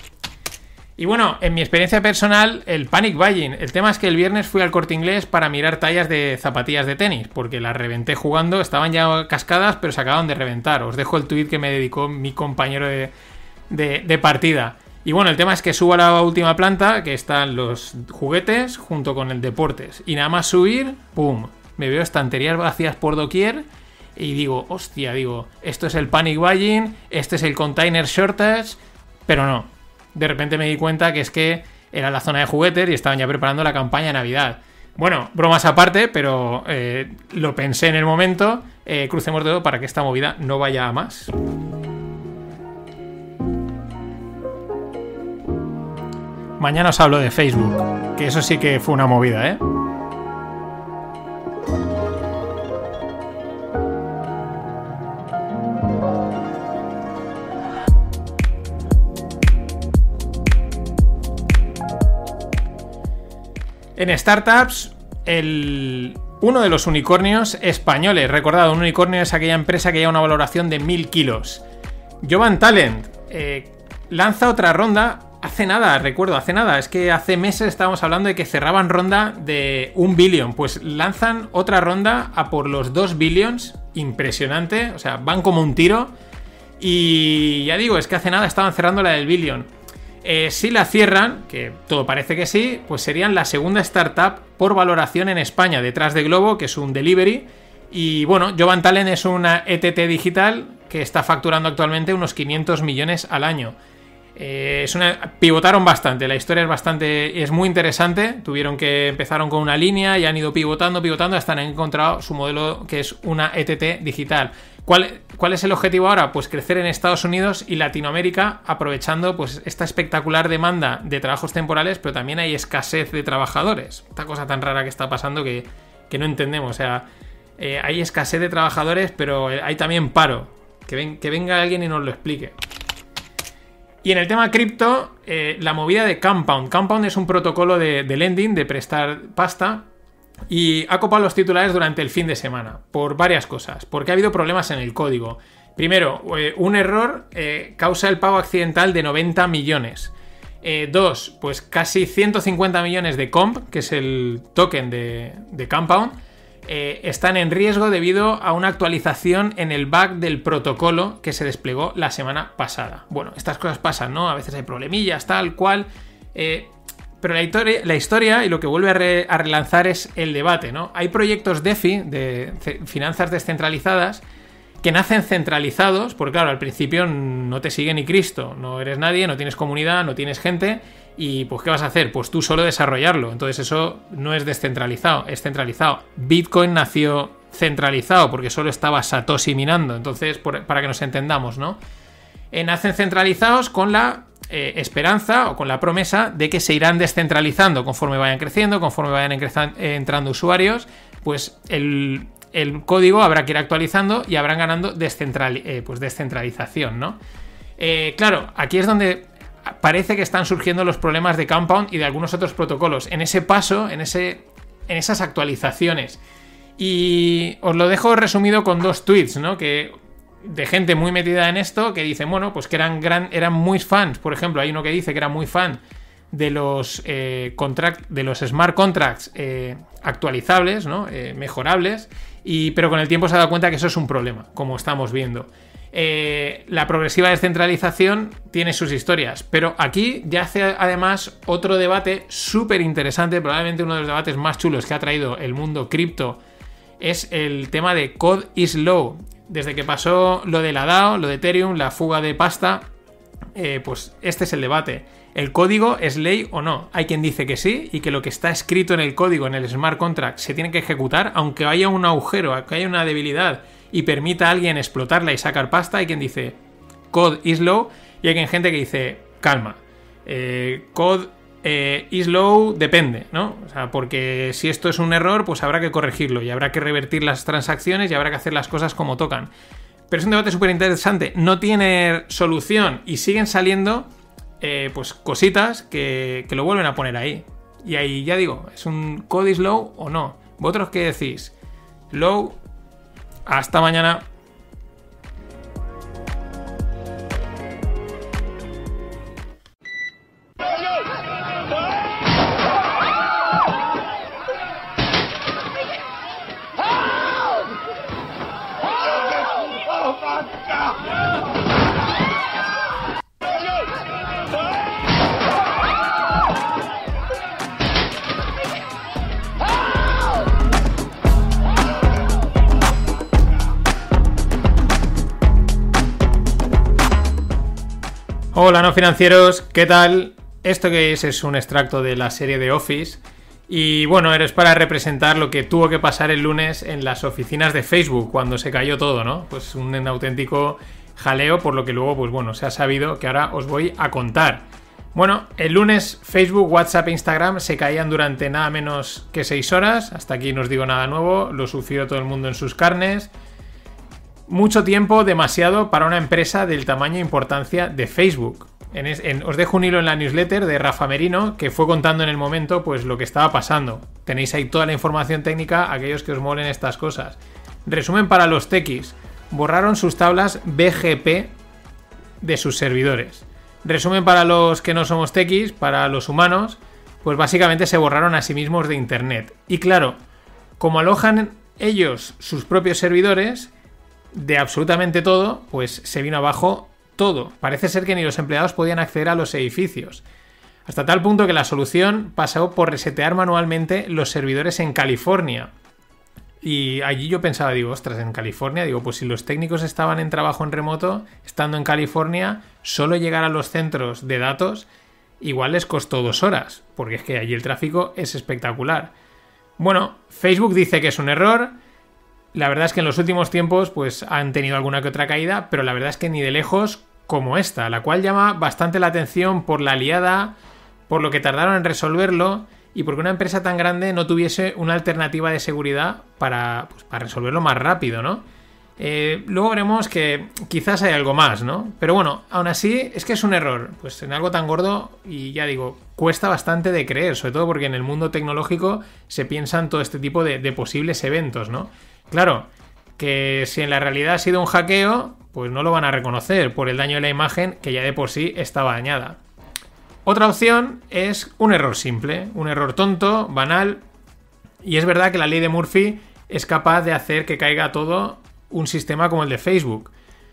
Y bueno, en mi experiencia personal, el panic buying. El tema es que el viernes fui al Corte Inglés para mirar tallas de zapatillas de tenis, porque las reventé jugando, estaban ya cascadas, pero se acaban de reventar. Os dejo el tuit que me dedicó mi compañero de, de, de partida. Y bueno, el tema es que subo a la última planta, que están los juguetes, junto con el deportes. Y nada más subir, ¡pum! Me veo estanterías vacías por doquier y digo, hostia, digo, esto es el panic buying, este es el container shortage, pero no. De repente me di cuenta que es que era la zona de juguetes y estaban ya preparando la campaña de Navidad. Bueno, bromas aparte, pero eh, lo pensé en el momento. Eh, crucemos dedo para que esta movida no vaya a más. Mañana os hablo de Facebook, que eso sí que fue una movida, ¿eh? En startups, el... uno de los unicornios españoles, recordad, un unicornio es aquella empresa que lleva una valoración de mil kilos. Jovan Talent eh, lanza otra ronda hace nada, recuerdo, hace nada, es que hace meses estábamos hablando de que cerraban ronda de un billón, pues lanzan otra ronda a por los dos billions, impresionante, o sea, van como un tiro, y ya digo, es que hace nada estaban cerrando la del billón. Eh, si la cierran, que todo parece que sí, pues serían la segunda startup por valoración en España, detrás de Globo, que es un delivery. Y bueno, Jovan Talent es una E T T digital que está facturando actualmente unos quinientos millones al año. Eh, es una, pivotaron bastante, la historia es bastante, es muy interesante. Tuvieron que empezaron con una línea y han ido pivotando, pivotando hasta han encontrado su modelo, que es una E T T digital. ¿Cuál, ¿Cuál es el objetivo ahora? Pues crecer en Estados Unidos y Latinoamérica, aprovechando pues esta espectacular demanda de trabajos temporales, pero también hay escasez de trabajadores. Esta cosa tan rara que está pasando que, que no entendemos. O sea, eh, hay escasez de trabajadores, pero hay también paro. Que, ven, que venga alguien y nos lo explique. Y en el tema cripto, eh, la movida de Compound. Compound es un protocolo de, de lending, de prestar pasta, y ha copado los titulares durante el fin de semana, por varias cosas. Porque ha habido problemas en el código. Primero, eh, un error eh, causa el pago accidental de noventa millones. Eh, dos, pues casi ciento cincuenta millones de Comp, que es el token de, de Compound, Eh, están en riesgo debido a una actualización en el bug del protocolo que se desplegó la semana pasada. Bueno, estas cosas pasan, ¿no? A veces hay problemillas, tal cual. Eh, pero la historia, la historia y lo que vuelve a, re, a relanzar es el debate, ¿no? Hay proyectos DeFi, de finanzas descentralizadas, que nacen centralizados, porque claro, al principio no te sigue ni Cristo, no eres nadie, no tienes comunidad, no tienes gente. Y pues ¿qué vas a hacer? Pues tú solo desarrollarlo. Entonces eso no es descentralizado, es centralizado. Bitcoin nació centralizado porque solo estaba Satoshi minando. Entonces, por, para que nos entendamos, ¿no? Eh, nacen centralizados con la eh, esperanza o con la promesa de que se irán descentralizando conforme vayan creciendo, conforme vayan eh, entrando usuarios. Pues el, el código habrá que ir actualizando y habrán ganando descentral, eh, pues descentralización, ¿no? Eh, claro, aquí es donde parece que están surgiendo los problemas de Compound y de algunos otros protocolos. En ese paso, en, ese, en esas actualizaciones. Y os lo dejo resumido con dos tweets, ¿no? Que, de gente muy metida en esto, que dicen, bueno, pues que eran, gran, eran muy fans. Por ejemplo, hay uno que dice que era muy fan de los, eh, contract, de los smart contracts eh, actualizables, ¿no? Eh, mejorables. Y, pero con el tiempo se ha dado cuenta que eso es un problema, como estamos viendo. Eh, la progresiva descentralización tiene sus historias, pero aquí ya hace además otro debate súper interesante, probablemente uno de los debates más chulos que ha traído el mundo cripto, es el tema de Code is Law. Desde que pasó lo de la DAO, lo de Ethereum, la fuga de pasta, eh, pues este es el debate. ¿El código es ley o no? Hay quien dice que sí y que lo que está escrito en el código, en el smart contract, se tiene que ejecutar, aunque haya un agujero, aunque haya una debilidad y permita a alguien explotarla y sacar pasta. Hay quien dice code is law y hay gente que dice calma, eh, code eh, is law depende, ¿no? O sea, porque si esto es un error, pues habrá que corregirlo y habrá que revertir las transacciones y habrá que hacer las cosas como tocan. Pero es un debate súper interesante, no tiene solución y siguen saliendo eh, pues cositas que, que lo vuelven a poner ahí. Y ahí ya digo, ¿es un code is law o no? ¿Vosotros qué decís? Law. Hasta mañana. Hola no financieros, ¿qué tal? Esto que es es un extracto de la serie de Office y bueno, eres para representar lo que tuvo que pasar el lunes en las oficinas de Facebook cuando se cayó todo, ¿no? Pues un auténtico jaleo, por lo que luego, pues bueno, se ha sabido que ahora os voy a contar. Bueno, el lunes Facebook, WhatsApp e Instagram se caían durante nada menos que seis horas, hasta aquí no os digo nada nuevo, lo sufrió todo el mundo en sus carnes. Mucho tiempo, demasiado para una empresa del tamaño e importancia de Facebook. En es, en, os dejo un hilo en la newsletter de Rafa Merino que fue contando en el momento pues lo que estaba pasando. Tenéis ahí toda la información técnica, aquellos que os molen estas cosas. Resumen para los techies. Borraron sus tablas B G P de sus servidores. Resumen para los que no somos techies, para los humanos, pues básicamente se borraron a sí mismos de internet. Y claro, como alojan ellos sus propios servidores de absolutamente todo, pues se vino abajo todo. Parece ser que ni los empleados podían acceder a los edificios. Hasta tal punto que la solución pasó por resetear manualmente los servidores en California. Y allí yo pensaba, digo, ostras, en California, digo, pues si los técnicos estaban en trabajo en remoto, estando en California, solo llegar a los centros de datos igual les costó dos horas, porque es que allí el tráfico es espectacular. Bueno, Facebook dice que es un error. La verdad es que en los últimos tiempos pues han tenido alguna que otra caída, pero la verdad es que ni de lejos como esta, la cual llama bastante la atención por la liada, por lo que tardaron en resolverlo y porque una empresa tan grande no tuviese una alternativa de seguridad para, pues, para resolverlo más rápido, ¿no? Eh, luego veremos que quizás hay algo más, ¿no? Pero bueno, aún así es que es un error, pues en algo tan gordo y ya digo, cuesta bastante de creer, sobre todo porque en el mundo tecnológico se piensan todo este tipo de, de posibles eventos, ¿no? Claro, que si en la realidad ha sido un hackeo, pues no lo van a reconocer por el daño de la imagen que ya de por sí estaba dañada. Otra opción es un error simple, un error tonto, banal, y es verdad que la ley de Murphy es capaz de hacer que caiga todo un sistema como el de Facebook.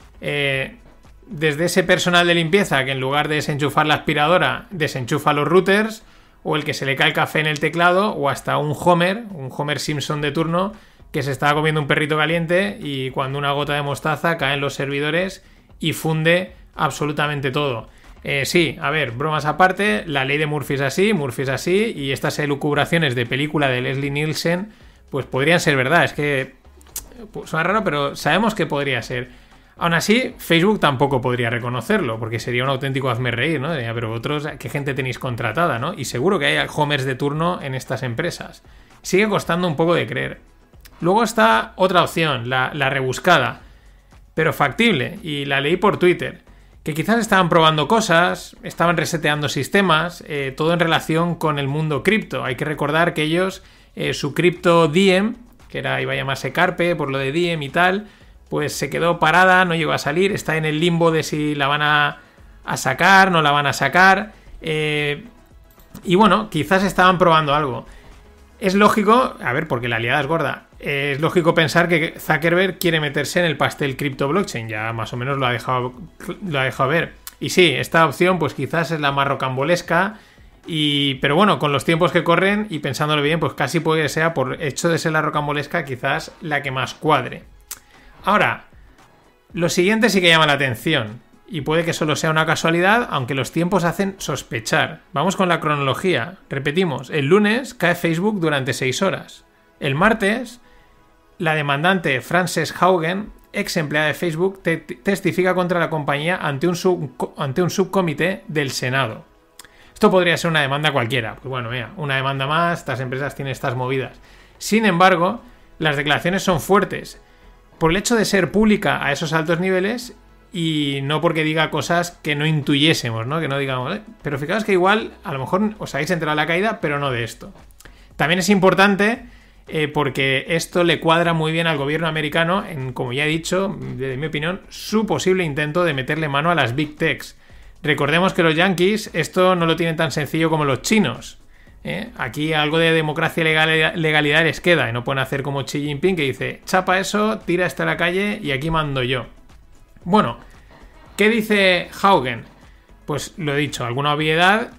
Eh, desde ese personal de limpieza que en lugar de desenchufar la aspiradora desenchufa los routers, o el que se le cae el café en el teclado, o hasta un Homer, un Homer Simpson de turno, que se estaba comiendo un perrito caliente y cuando una gota de mostaza cae en los servidores y funde absolutamente todo. Eh, sí, a ver, bromas aparte, la ley de Murphy es así, Murphy es así, y estas elucubraciones de película de Leslie Nielsen pues podrían ser verdad. Es que pues, suena raro, pero sabemos que podría ser. Aún así, Facebook tampoco podría reconocerlo, porque sería un auténtico hazmerreír, ¿no? Pero vosotros, ¿qué gente tenéis contratada, no? Y seguro que hay homers de turno en estas empresas. Sigue costando un poco de creer. Luego está otra opción, la, la rebuscada, pero factible, y la leí por Twitter, que quizás estaban probando cosas, estaban reseteando sistemas, eh, todo en relación con el mundo cripto. Hay que recordar que ellos, eh, su cripto Diem, que era, iba a llamarse Carpe por lo de Diem y tal, pues se quedó parada, no llegó a salir, está en el limbo de si la van a, a sacar, no la van a sacar, eh, y bueno, quizás estaban probando algo. Es lógico, a ver, porque la liada es gorda, es lógico pensar que Zuckerberg quiere meterse en el pastel cripto blockchain, ya más o menos lo ha dejado, lo ha dejado ver. Y sí, esta opción pues quizás es la más rocambolesca, y, pero bueno, con los tiempos que corren y pensándolo bien, pues casi puede que sea, por hecho de ser la rocambolesca, quizás la que más cuadre. Ahora, lo siguiente sí que llama la atención, y puede que solo sea una casualidad, aunque los tiempos hacen sospechar. Vamos con la cronología. Repetimos, el lunes cae Facebook durante seis horas. El martes, la demandante Frances Haugen, ex empleada de Facebook, te testifica contra la compañía ante un, sub ante un subcomité del Senado. Esto podría ser una demanda cualquiera. Pues bueno, mira, una demanda más, estas empresas tienen estas movidas. Sin embargo, las declaraciones son fuertes, por el hecho de ser pública a esos altos niveles y no porque diga cosas que no intuyésemos, ¿no? Que no digamos, ¿eh? Pero fijaos que igual a lo mejor os habéis enterado de la caída, pero no de esto. También es importante eh, porque esto le cuadra muy bien al gobierno americano en, como ya he dicho, desde mi opinión, su posible intento de meterle mano a las Big Techs. Recordemos que los yankees esto no lo tienen tan sencillo como los chinos. ¿Eh? Aquí algo de democracia y legal, legalidad les queda y no pueden hacer como Xi Jinping que dice chapa eso, tira esto a la calle y aquí mando yo. Bueno, ¿qué dice Haugen? Pues lo he dicho, alguna obviedad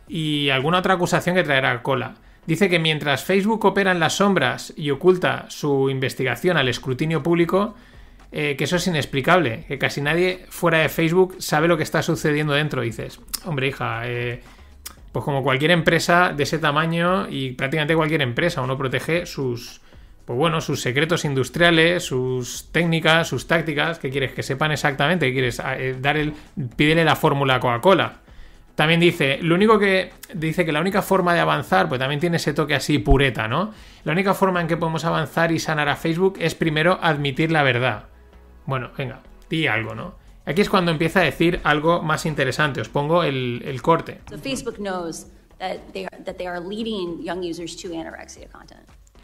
y alguna otra acusación que traerá cola. Dice que mientras Facebook opera en las sombras y oculta su investigación al escrutinio público, eh, que eso es inexplicable, que casi nadie fuera de Facebook sabe lo que está sucediendo dentro. Dices, hombre hija, eh, pues como cualquier empresa de ese tamaño y prácticamente cualquier empresa, uno protege sus, pues bueno, sus secretos industriales, sus técnicas, sus tácticas, que quieres que sepan exactamente, que quieres eh, dar el, pídele la fórmula a Coca-Cola. También dice, lo único que dice que la única forma de avanzar, pues también tiene ese toque así pureta, ¿no? La única forma en que podemos avanzar y sanar a Facebook es primero admitir la verdad. Bueno, venga, di algo, ¿no? Aquí es cuando empieza a decir algo más interesante. Os pongo el, el corte. So Facebook knows that they are, that they are leading young users to anorexia content.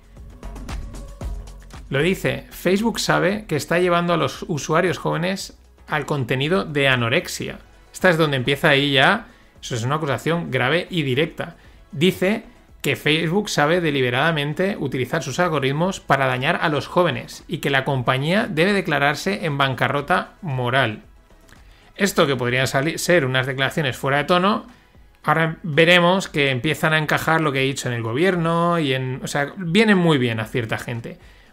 Lo dice, Facebook sabe que está llevando a los usuarios jóvenes al contenido de anorexia. Esta es donde empieza ahí ya, eso es una acusación grave y directa. Dice que Facebook sabe deliberadamente utilizar sus algoritmos para dañar a los jóvenes y que la compañía debe declararse en bancarrota moral. Esto que podrían salir, ser unas declaraciones fuera de tono, ahora veremos que empiezan a encajar lo que he dicho en el gobierno y en... O sea, vienen muy bien a cierta gente.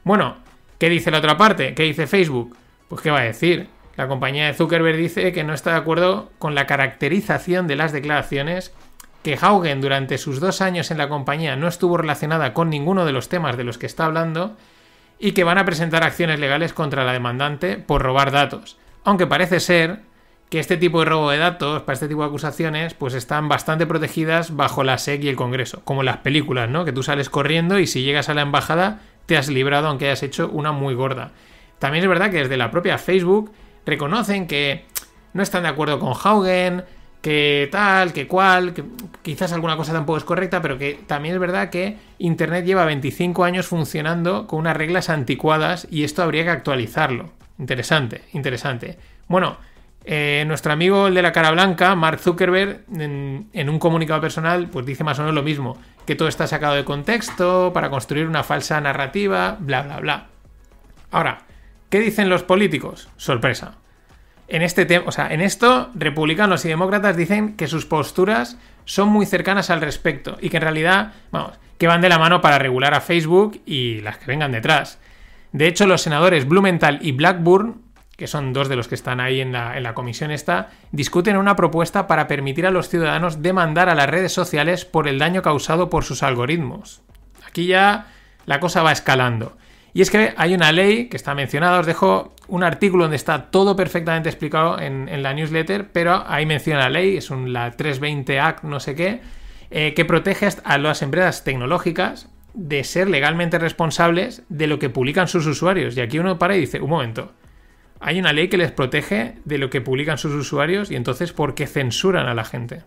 Bueno, ¿qué dice la otra parte? ¿Qué dice Facebook? Pues ¿qué va a decir? La compañía de Zuckerberg dice que no está de acuerdo con la caracterización de las declaraciones, que Haugen durante sus dos años en la compañía no estuvo relacionada con ninguno de los temas de los que está hablando y que van a presentar acciones legales contra la demandante por robar datos. Aunque parece ser que este tipo de robo de datos, para este tipo de acusaciones, pues están bastante protegidas bajo la S E C y el Congreso, como las películas, ¿no? Que tú sales corriendo y si llegas a la embajada te has librado aunque hayas hecho una muy gorda. También es verdad que desde la propia Facebook reconocen que no están de acuerdo con Haugen, que tal, que cual, que quizás alguna cosa tampoco es correcta, pero que también es verdad que Internet lleva veinticinco años funcionando con unas reglas anticuadas y esto habría que actualizarlo. Interesante, interesante. Bueno, eh, nuestro amigo el de la cara blanca, Mark Zuckerberg, en, en un comunicado personal, pues dice más o menos lo mismo, que todo está sacado de contexto para construir una falsa narrativa, bla, bla, bla. Ahora, ¿qué dicen los políticos? Sorpresa. En este tema, o sea, en esto, republicanos y demócratas dicen que sus posturas son muy cercanas al respecto y que en realidad, vamos, que van de la mano para regular a Facebook y las que vengan detrás. De hecho, los senadores Blumenthal y Blackburn, que son dos de los que están ahí en la, en la comisión esta, discuten una propuesta para permitir a los ciudadanos demandar a las redes sociales por el daño causado por sus algoritmos. Aquí ya la cosa va escalando. Y es que hay una ley que está mencionada, os dejo un artículo donde está todo perfectamente explicado en, en la newsletter, pero ahí menciona la ley, es un, la trescientos veinte Act, no sé qué, eh, que protege a las empresas tecnológicas de ser legalmente responsables de lo que publican sus usuarios. Y aquí uno para y dice, un momento, hay una ley que les protege de lo que publican sus usuarios y entonces ¿por qué censuran a la gente?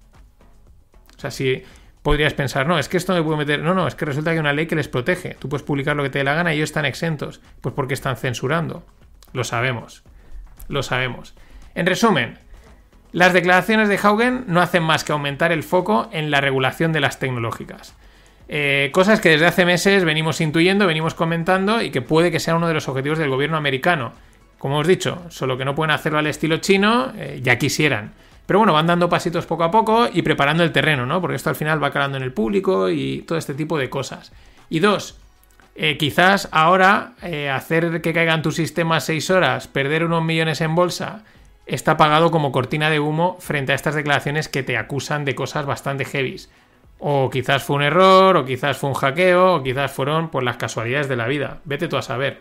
O sea, si podrías pensar, no, es que esto me puedo meter... No, no, es que resulta que hay una ley que les protege. Tú puedes publicar lo que te dé la gana y ellos están exentos. Pues porque están censurando. Lo sabemos. Lo sabemos. En resumen, las declaraciones de Haugen no hacen más que aumentar el foco en la regulación de las tecnológicas. Eh, cosas que desde hace meses venimos intuyendo, venimos comentando y que puede que sea uno de los objetivos del gobierno americano. Como os he dicho, solo que no pueden hacerlo al estilo chino, eh, ya quisieran. Pero bueno, van dando pasitos poco a poco y preparando el terreno, ¿no? Porque esto al final va calando en el público y todo este tipo de cosas. Y dos, eh, quizás ahora eh, hacer que caigan tus sistemas seis horas, perder unos millones en bolsa, está pagado como cortina de humo frente a estas declaraciones que te acusan de cosas bastante heavies. O quizás fue un error, o quizás fue un hackeo, o quizás fueron por las casualidades de la vida. Vete tú a saber.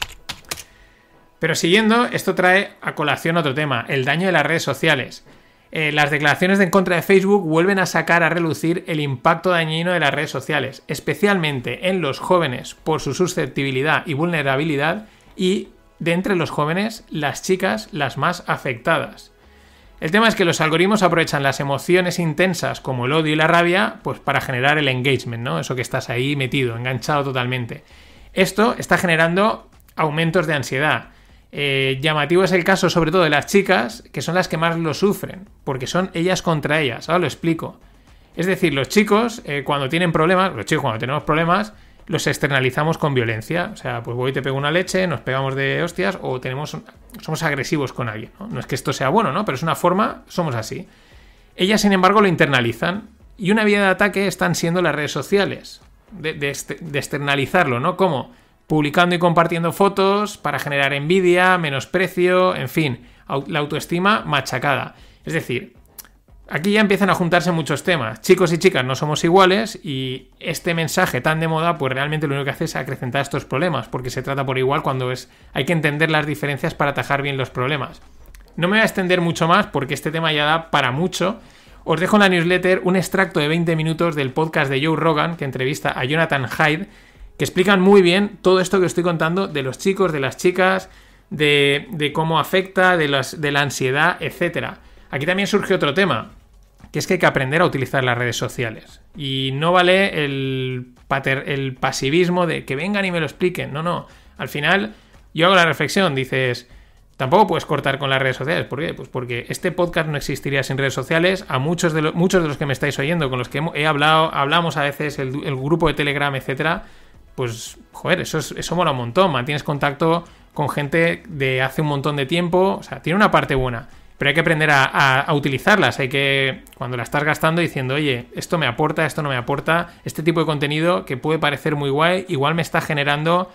Pero siguiendo, esto trae a colación otro tema, el daño de las redes sociales. Eh, las declaraciones en contra de Facebook vuelven a sacar a relucir el impacto dañino de las redes sociales, especialmente en los jóvenes por su susceptibilidad y vulnerabilidad y, de entre los jóvenes, las chicas las más afectadas. El tema es que los algoritmos aprovechan las emociones intensas como el odio y la rabia pues para generar el engagement, ¿no? Eso que estás ahí metido, enganchado totalmente. Esto está generando aumentos de ansiedad. Eh, llamativo es el caso sobre todo de las chicas, que son las que más lo sufren, porque son ellas contra ellas. Ahora lo explico. Es decir, los chicos eh, cuando tienen problemas, los chicos cuando tenemos problemas, los externalizamos con violencia. O sea, pues voy y te pego una leche, nos pegamos de hostias o tenemos, somos agresivos con alguien, ¿no? No es que esto sea bueno, ¿no? Pero es una forma, somos así. Ellas, sin embargo, lo internalizan. Y una vía de ataque están siendo las redes sociales. De, de, de externalizarlo, ¿no? ¿Cómo? Publicando y compartiendo fotos para generar envidia, menosprecio, en fin, la autoestima machacada. Es decir, aquí ya empiezan a juntarse muchos temas. Chicos y chicas no somos iguales y este mensaje tan de moda pues realmente lo único que hace es acrecentar estos problemas porque se trata por igual cuando es hay que entender las diferencias para atajar bien los problemas. No me voy a extender mucho más porque este tema ya da para mucho. Os dejo en la newsletter un extracto de veinte minutos del podcast de Joe Rogan que entrevista a Jonathan Haidt, que explican muy bien todo esto que estoy contando de los chicos, de las chicas, de, de cómo afecta, de, las, de la ansiedad, etcétera. Aquí también surge otro tema, que es que hay que aprender a utilizar las redes sociales. Y no vale el, pater, el pasivismo de que vengan y me lo expliquen. No, no. Al final, yo hago la reflexión, dices, tampoco puedes cortar con las redes sociales. ¿Por qué? Pues porque este podcast no existiría sin redes sociales. A muchos de, lo, muchos de los que me estáis oyendo, con los que he hablado, hablamos a veces, el, el grupo de Telegram, etcétera, pues, joder, eso, es, eso mola un montón. Mantienes contacto con gente de hace un montón de tiempo. O sea, tiene una parte buena. Pero hay que aprender a, a, a utilizarlas. Hay que, cuando la estás gastando, diciendo, oye, esto me aporta, esto no me aporta. Este tipo de contenido que puede parecer muy guay, igual me está generando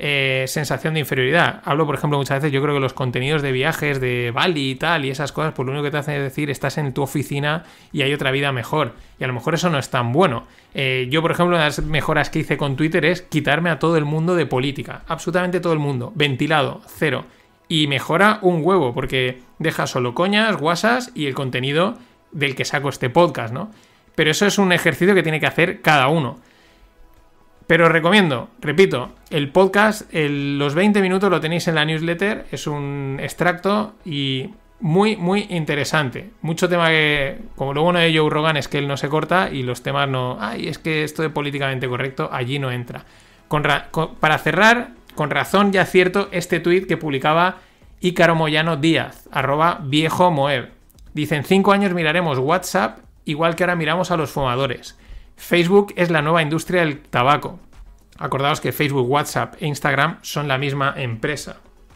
eh, sensación de inferioridad. Hablo, por ejemplo, muchas veces, yo creo que los contenidos de viajes de Bali y tal, y esas cosas, pues lo único que te hacen es decir, estás en tu oficina y hay otra vida mejor. Y a lo mejor eso no es tan bueno. Eh, yo, por ejemplo, una de las mejoras que hice con Twitter es quitarme a todo el mundo de política. Absolutamente todo el mundo. Ventilado, cero. Y mejora un huevo, porque deja solo coñas, guasas y el contenido del que saco este podcast, ¿no? Pero eso es un ejercicio que tiene que hacer cada uno. Pero os recomiendo, repito, el podcast, el, los veinte minutos lo tenéis en la newsletter, es un extracto y muy, muy interesante. Mucho tema que, como lo bueno de Joe Rogan es que él no se corta y los temas no... Ay, es que esto de políticamente correcto allí no entra. Con ra, con, para cerrar, con razón ya cierto este tuit que publicaba Ícaro Moyano Díaz, arroba viejo Moeb. Dice, en cinco años miraremos WhatsApp igual que ahora miramos a los fumadores. Facebook es la nueva industria del tabaco. Acordaos que Facebook, WhatsApp e Instagram son la misma empresa.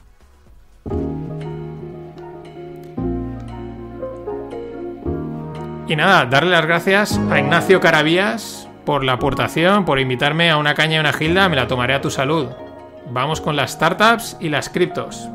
Y nada, darle las gracias a Ignacio Caravías por la aportación, por invitarme a una caña y una gilda, me la tomaré a tu salud. Vamos con las startups y las criptos.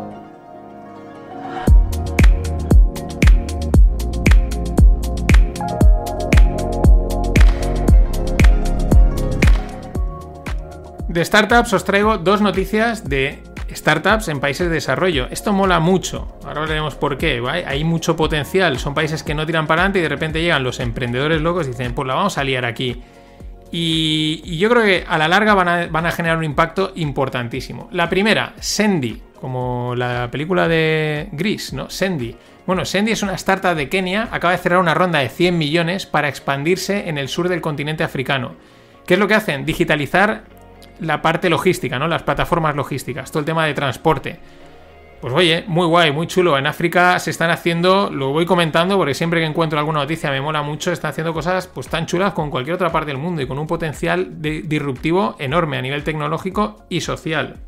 De startups os traigo dos noticias de startups en países de desarrollo. Esto mola mucho, ahora veremos por qué, ¿vale? Hay mucho potencial, son países que no tiran para adelante y de repente llegan los emprendedores locos y dicen, pues la vamos a liar aquí. Y, y yo creo que a la larga van a, van a generar un impacto importantísimo. La primera, Sendy, como la película de Gris, ¿no? Sendy. Bueno, Sendy es una startup de Kenia, acaba de cerrar una ronda de cien millones para expandirse en el sur del continente africano. ¿Qué es lo que hacen? Digitalizar la parte logística, ¿no? Las plataformas logísticas, todo el tema de transporte. Pues oye, muy guay, muy chulo. En África se están haciendo, lo voy comentando porque siempre que encuentro alguna noticia me mola mucho, están haciendo cosas pues tan chulas con cualquier otra parte del mundo y con un potencial de, disruptivo enorme a nivel tecnológico y social.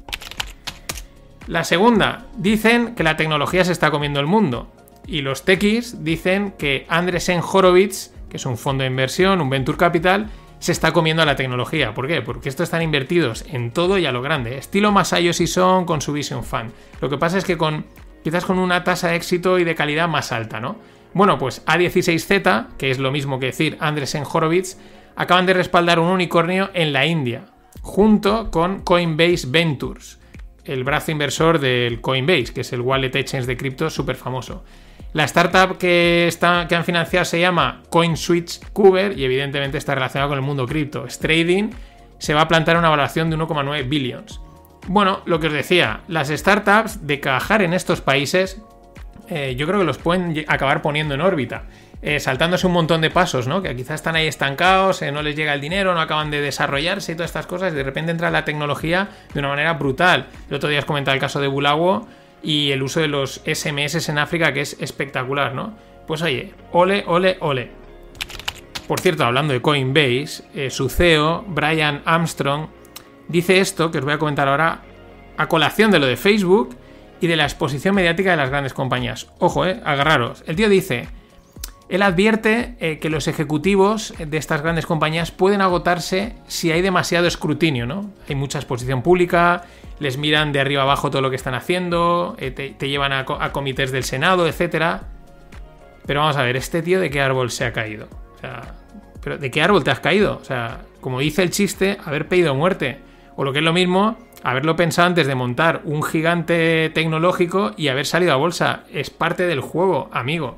La segunda, dicen que la tecnología se está comiendo el mundo. Y los techies dicen que Andreessen Horowitz, que es un fondo de inversión, un venture capital, se está comiendo a la tecnología. ¿Por qué? Porque estos están invertidos en todo y a lo grande. Estilo Masayoshi Son con su Vision Fund. Lo que pasa es que con quizás con una tasa de éxito y de calidad más alta, ¿no? Bueno, pues A dieciséis Z, que es lo mismo que decir Andreessen Horowitz, acaban de respaldar un unicornio en la India, junto con Coinbase Ventures, el brazo inversor del Coinbase, que es el wallet exchange de cripto súper famoso. La startup que, está, que han financiado se llama CoinSwitch Cuber y evidentemente está relacionada con el mundo cripto. Trading se va a plantar una valoración de uno coma nueve billions. Bueno, lo que os decía, las startups de cajar en estos países eh, yo creo que los pueden acabar poniendo en órbita, eh, saltándose un montón de pasos, ¿no? Que quizás están ahí estancados, eh, no les llega el dinero, no acaban de desarrollarse y todas estas cosas y de repente entra la tecnología de una manera brutal. El otro día os comentaba el caso de Bulawo y el uso de los ese eme ese en África, que es espectacular, ¿no? Pues oye, ole, ole, ole. Por cierto, hablando de Coinbase, eh, su C E O, Brian Armstrong, dice esto, que os voy a comentar ahora, a colación de lo de Facebook y de la exposición mediática de las grandes compañías. Ojo, eh, agarraros. El tío dice, él advierte eh, que los ejecutivos de estas grandes compañías pueden agotarse si hay demasiado escrutinio, ¿no? Hay mucha exposición pública, les miran de arriba abajo todo lo que están haciendo, eh, te, te llevan a, a comités del Senado, etcétera. Pero vamos a ver, ¿este tío de qué árbol se ha caído? O sea, ¿pero de qué árbol te has caído? O sea, como dice el chiste, haber pedido muerte. O lo que es lo mismo, haberlo pensado antes de montar un gigante tecnológico y haber salido a bolsa. Es parte del juego, amigo.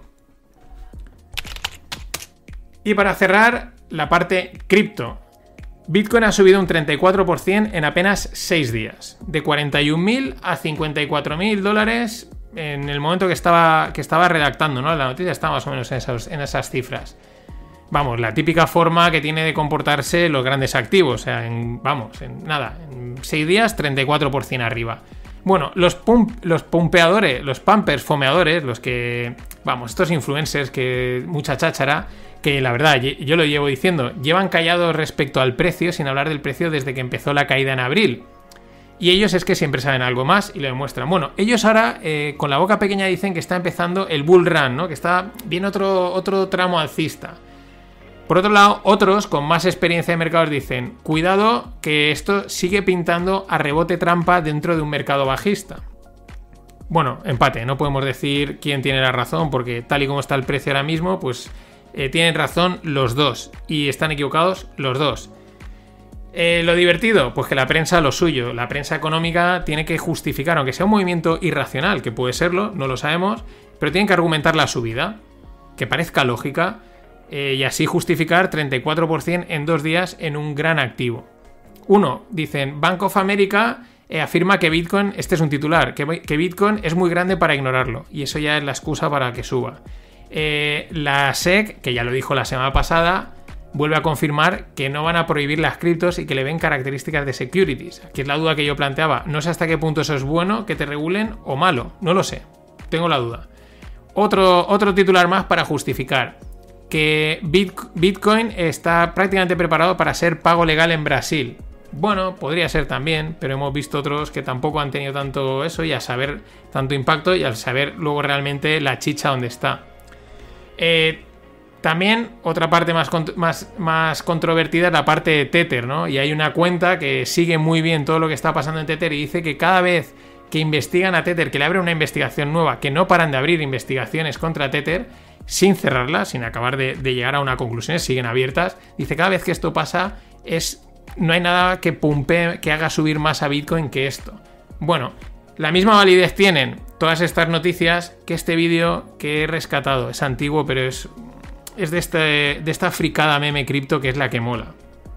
Y para cerrar, la parte cripto. Bitcoin ha subido un treinta y cuatro por ciento en apenas seis días. De cuarenta y un mil a cincuenta y cuatro mil dólares en el momento que estaba, que estaba redactando, ¿no? La noticia está más o menos en, esos, en esas cifras. Vamos, la típica forma que tiene de comportarse los grandes activos. O sea, en, vamos, en nada, en seis días, treinta y cuatro por ciento arriba. Bueno, los, pump, los pumpeadores, los pumpers fomeadores, los que, vamos, estos influencers que mucha cháchara, que la verdad, yo lo llevo diciendo, llevan callados respecto al precio, sin hablar del precio desde que empezó la caída en abril. Y ellos es que siempre saben algo más y lo demuestran. Bueno, ellos ahora, eh, con la boca pequeña, dicen que está empezando el bull run, ¿no? Que está bien otro, otro tramo alcista. Por otro lado, otros con más experiencia de mercados dicen, cuidado que esto sigue pintando a rebote trampa dentro de un mercado bajista. Bueno, empate, no podemos decir quién tiene la razón, porque tal y como está el precio ahora mismo, pues eh, tienen razón los dos y están equivocados los dos. Eh, lo divertido, pues que la prensa lo suyo, la prensa económica tiene que justificar, aunque sea un movimiento irracional, que puede serlo, no lo sabemos, pero tienen que argumentar la subida, que parezca lógica, eh, y así justificar treinta y cuatro por ciento en dos días en un gran activo. Uno, dicen, Bank of America eh, afirma que Bitcoin, este es un titular, que, que Bitcoin es muy grande para ignorarlo, y eso ya es la excusa para que suba. Eh, la S E C, que ya lo dijo la semana pasada, vuelve a confirmar que no van a prohibir las criptos y que le ven características de securities. Aquí es la duda que yo planteaba. No sé hasta qué punto eso es bueno, que te regulen, o malo. No lo sé. Tengo la duda. Otro, otro titular más para justificar que Bitcoin está prácticamente preparado para ser pago legal en Brasil. Bueno, podría ser también, pero hemos visto otros que tampoco han tenido tanto eso y a saber tanto impacto y al saber luego realmente la chicha donde está. Eh... También otra parte más, más, más controvertida es la parte de Tether, ¿no? Y hay una cuenta que sigue muy bien todo lo que está pasando en Tether y dice que cada vez que investigan a Tether, que le abren una investigación nueva, que no paran de abrir investigaciones contra Tether, sin cerrarla, sin acabar de, de llegar a una conclusión, siguen abiertas, dice cada vez que esto pasa, es no hay nada que pumpee, que haga subir más a Bitcoin que esto. Bueno, la misma validez tienen todas estas noticias que este vídeo que he rescatado. Es antiguo, pero es... Es de, este, de esta fricada meme cripto que es la que mola.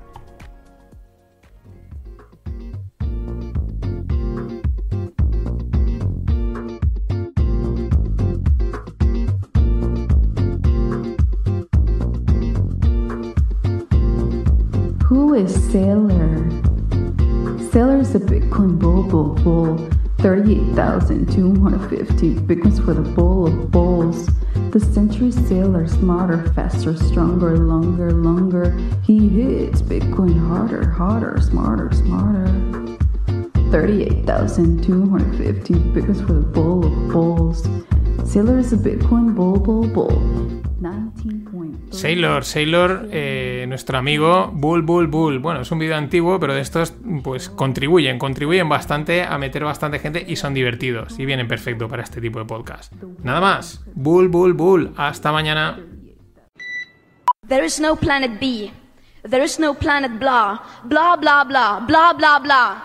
Who is Sailor? Sailor is a Bitcoin bull, bull, bull. thirty-eight thousand two hundred fifty Bitcoins for the bull of bulls. The century sailor, smarter, faster, stronger, longer, longer. He hits Bitcoin harder, harder, smarter, smarter. thirty-eight thousand two hundred fifty Bitcoins for the bull of bulls. Sailor is a Bitcoin bull, bull, bull. Sailor, Sailor, eh, nuestro amigo Bull, Bull, Bull. Bueno, es un vídeo antiguo, pero de estos pues contribuyen, contribuyen bastante a meter bastante gente y son divertidos y vienen perfecto para este tipo de podcast. Nada más, Bull, Bull, Bull. Hasta mañana. There is no planet B. There is no planet blah. Blah, blah, blah. Blah, blah, blah.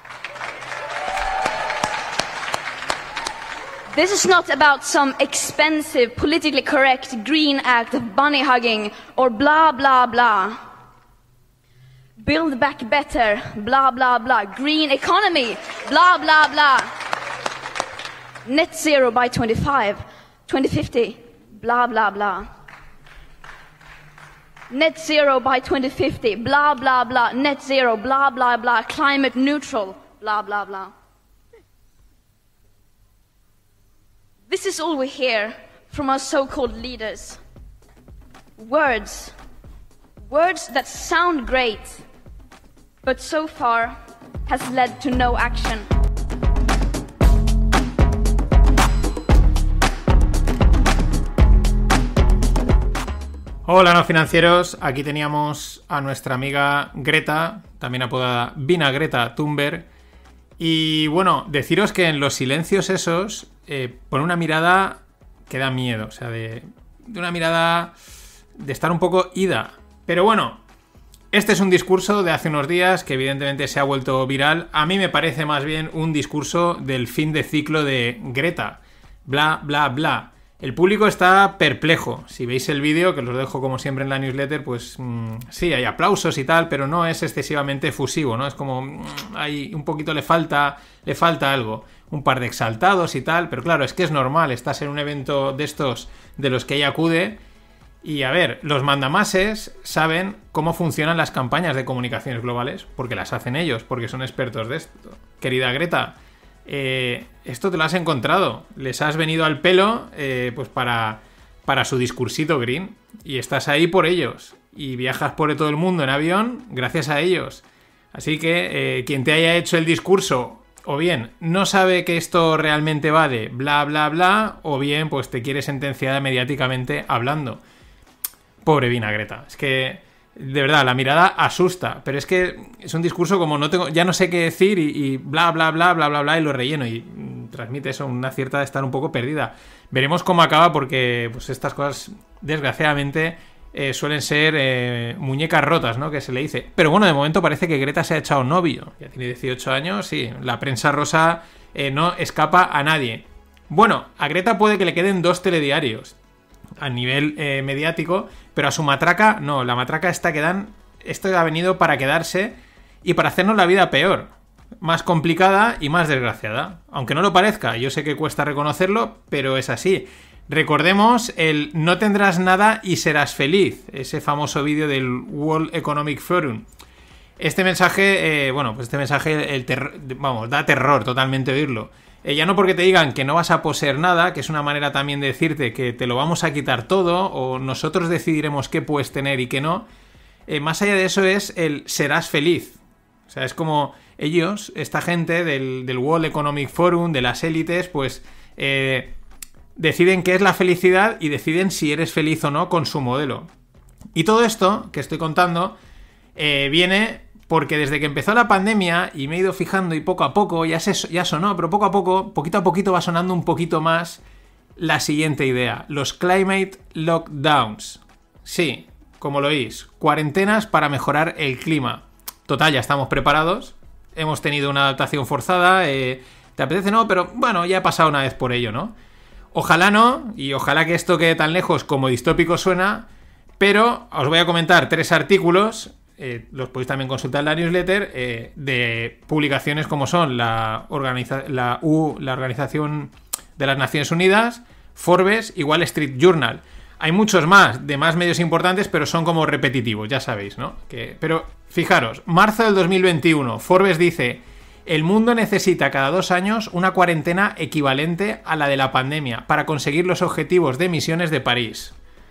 This is not about some expensive, politically correct green act of bunny hugging or blah, blah, blah. Build back better, blah, blah, blah. Green economy, blah, blah, blah. Net zero by twenty-five, twenty fifty, blah, blah, blah. Net zero by twenty fifty, blah, blah, blah. Net zero, blah, blah, blah. Climate neutral, blah, blah, blah. This is all we hear from our so-called leaders. Words. Words that sound great, but so far has led to no action. Hola no financieros, aquí teníamos a nuestra amiga Greta, también apodada Vinagreta Thunberg. Y bueno, deciros que en los silencios esos, eh, por una mirada que da miedo, o sea, de, de una mirada de estar un poco ida. Pero bueno, este es un discurso de hace unos días que evidentemente se ha vuelto viral. A mí me parece más bien un discurso del fin de ciclo de Greta. Bla, bla, bla. El público está perplejo. Si veis el vídeo, que los dejo como siempre en la newsletter, pues mmm, sí, hay aplausos y tal, pero no es excesivamente efusivo, ¿no? Es como, mmm, hay un poquito le falta, le falta algo. Un par de exaltados y tal, pero claro, es que es normal, estás en un evento de estos de los que ella acude y a ver, los mandamases saben cómo funcionan las campañas de comunicaciones globales, porque las hacen ellos, porque son expertos de esto. Querida Greta, Eh, esto te lo has encontrado, les has venido al pelo eh, pues para, para su discursito green y estás ahí por ellos y viajas por todo el mundo en avión gracias a ellos, así que eh, quien te haya hecho el discurso o bien no sabe que esto realmente va de bla bla bla o bien pues te quiere sentenciada mediáticamente hablando. Pobre Vinagreta. Es que, de verdad, la mirada asusta. Pero es que es un discurso como no tengo, ya no sé qué decir y, y bla, bla, bla, bla, bla, bla, y lo relleno. Y mm, transmite eso, una cierta de estar un poco perdida. Veremos cómo acaba porque pues estas cosas, desgraciadamente, eh, suelen ser eh, muñecas rotas, ¿no? Que se le dice. Pero bueno, de momento parece que Greta se ha echado novio. Ya tiene dieciocho años, sí. La prensa rosa eh, no escapa a nadie. Bueno, a Greta puede que le queden dos telediarios a nivel eh, mediático, pero a su matraca no, la matraca está que dan, esto ha venido para quedarse y para hacernos la vida peor, más complicada y más desgraciada, aunque no lo parezca. Yo sé que cuesta reconocerlo, pero es así. Recordemos el no tendrás nada y serás feliz, ese famoso vídeo del World Economic Forum. Este mensaje, eh, bueno, pues este mensaje el terror, vamos, da terror totalmente oírlo. Eh, ya no porque te digan que no vas a poseer nada, que es una manera también de decirte que te lo vamos a quitar todo, o nosotros decidiremos qué puedes tener y qué no. Eh, más allá de eso es el serás feliz. O sea, es como ellos, esta gente del, del World Economic Forum, de las élites, pues eh, deciden qué es la felicidad y deciden si eres feliz o no con su modelo. Y todo esto que estoy contando eh, viene porque desde que empezó la pandemia, y me he ido fijando y poco a poco, ya, se, ya sonó, pero poco a poco, poquito a poquito va sonando un poquito más la siguiente idea. Los climate lockdowns. Sí, como lo oís, cuarentenas para mejorar el clima. Total, ya estamos preparados. Hemos tenido una adaptación forzada. Eh, ¿Te apetece? No, pero bueno, ya he pasado una vez por ello, ¿no? Ojalá no, y ojalá que esto quede tan lejos como distópico suena, pero os voy a comentar tres artículos. Eh, los podéis también consultar en la newsletter eh, de publicaciones como son la, organiza la, U, la Organización de las Naciones Unidas, Forbes y Wall Street Journal. Hay muchos más, de más medios importantes, pero son como repetitivos, ya sabéis, ¿no? Que, pero fijaros, marzo del dos mil veintiuno, Forbes dice: el mundo necesita cada dos años una cuarentena equivalente a la de la pandemia para conseguir los objetivos de emisiones de París.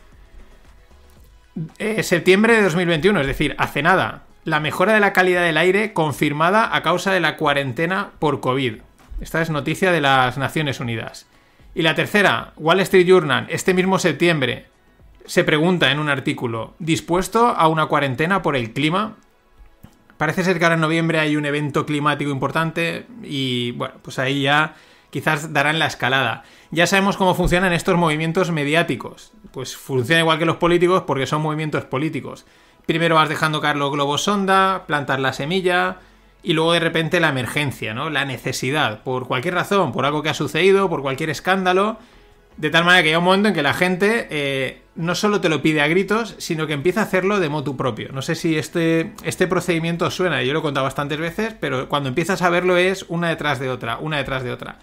Eh, septiembre de dos mil veintiuno, es decir, hace nada. La mejora de la calidad del aire confirmada a causa de la cuarentena por COVID. Esta es noticia de las Naciones Unidas. Y la tercera, Wall Street Journal, este mismo septiembre, se pregunta en un artículo: ¿dispuesto a una cuarentena por el clima? Parece ser que ahora en noviembre hay un evento climático importante y, bueno, pues ahí ya quizás darán la escalada. Ya sabemos cómo funcionan estos movimientos mediáticos. Pues funciona igual que los políticos porque son movimientos políticos. Primero vas dejando caer los globos sonda, plantar la semilla y luego de repente la emergencia, ¿no? La necesidad, por cualquier razón, por algo que ha sucedido, por cualquier escándalo. De tal manera que llega un momento en que la gente eh, no solo te lo pide a gritos, sino que empieza a hacerlo de motu propio. No sé si este, este procedimiento os suena, yo lo he contado bastantes veces, pero cuando empiezas a verlo es una detrás de otra, una detrás de otra.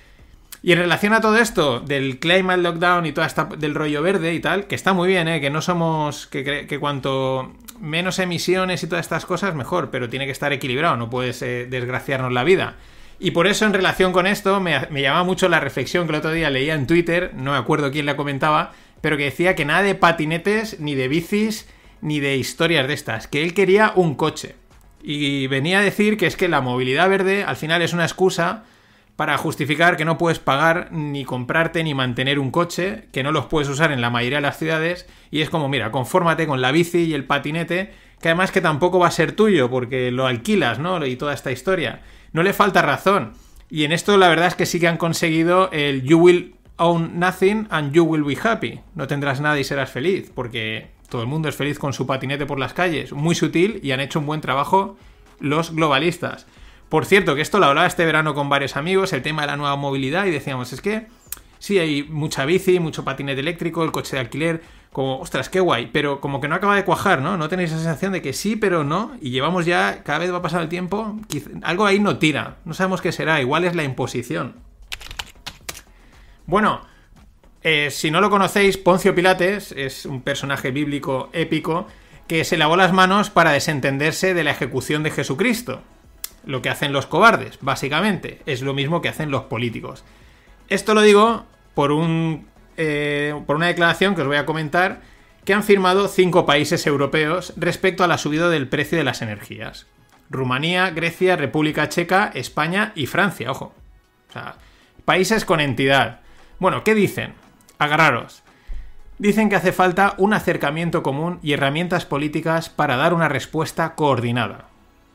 Y en relación a todo esto del climate lockdown y toda esta del rollo verde y tal, que está muy bien, ¿eh? Que no somos, que, que cuanto menos emisiones y todas estas cosas mejor, pero tiene que estar equilibrado, no puedes eh, desgraciarnos la vida. Y por eso en relación con esto me, me llama mucho la reflexión que el otro día leía en Twitter, no me acuerdo quién la comentaba, pero que decía que nada de patinetes, ni de bicis, ni de historias de estas, que él quería un coche. Y venía a decir que es que la movilidad verde al final es una excusa para justificar que no puedes pagar ni comprarte ni mantener un coche, que no los puedes usar en la mayoría de las ciudades, y es como, mira, confórmate con la bici y el patinete, que además que tampoco va a ser tuyo porque lo alquilas, ¿no? Y toda esta historia. No le falta razón. Y en esto la verdad es que sí que han conseguido el you will own nothing and you will be happy. No tendrás nada y serás feliz, porque todo el mundo es feliz con su patinete por las calles. Muy sutil, y han hecho un buen trabajo los globalistas. Por cierto, que esto lo hablaba este verano con varios amigos, el tema de la nueva movilidad, y decíamos, es que sí, hay mucha bici, mucho patinete eléctrico, el coche de alquiler, como, ostras, qué guay, pero como que no acaba de cuajar, ¿no? ¿No tenéis esa sensación de que sí, pero no? Y llevamos ya, cada vez va pasando el tiempo, quizá, algo ahí no tira, no sabemos qué será, igual es la imposición. Bueno, eh, si no lo conocéis, Poncio Pilates es un personaje bíblico épico que se lavó las manos para desentenderse de la ejecución de Jesucristo. Lo que hacen los cobardes, básicamente, es lo mismo que hacen los políticos. Esto lo digo por, un, eh, por una declaración que os voy a comentar que han firmado cinco países europeos respecto a la subida del precio de las energías. Rumanía, Grecia, República Checa, España y Francia, ojo. O sea, países con entidad. Bueno, ¿qué dicen? Agarraros. dicen que hace falta un acercamiento común y herramientas políticas para dar una respuesta coordinada.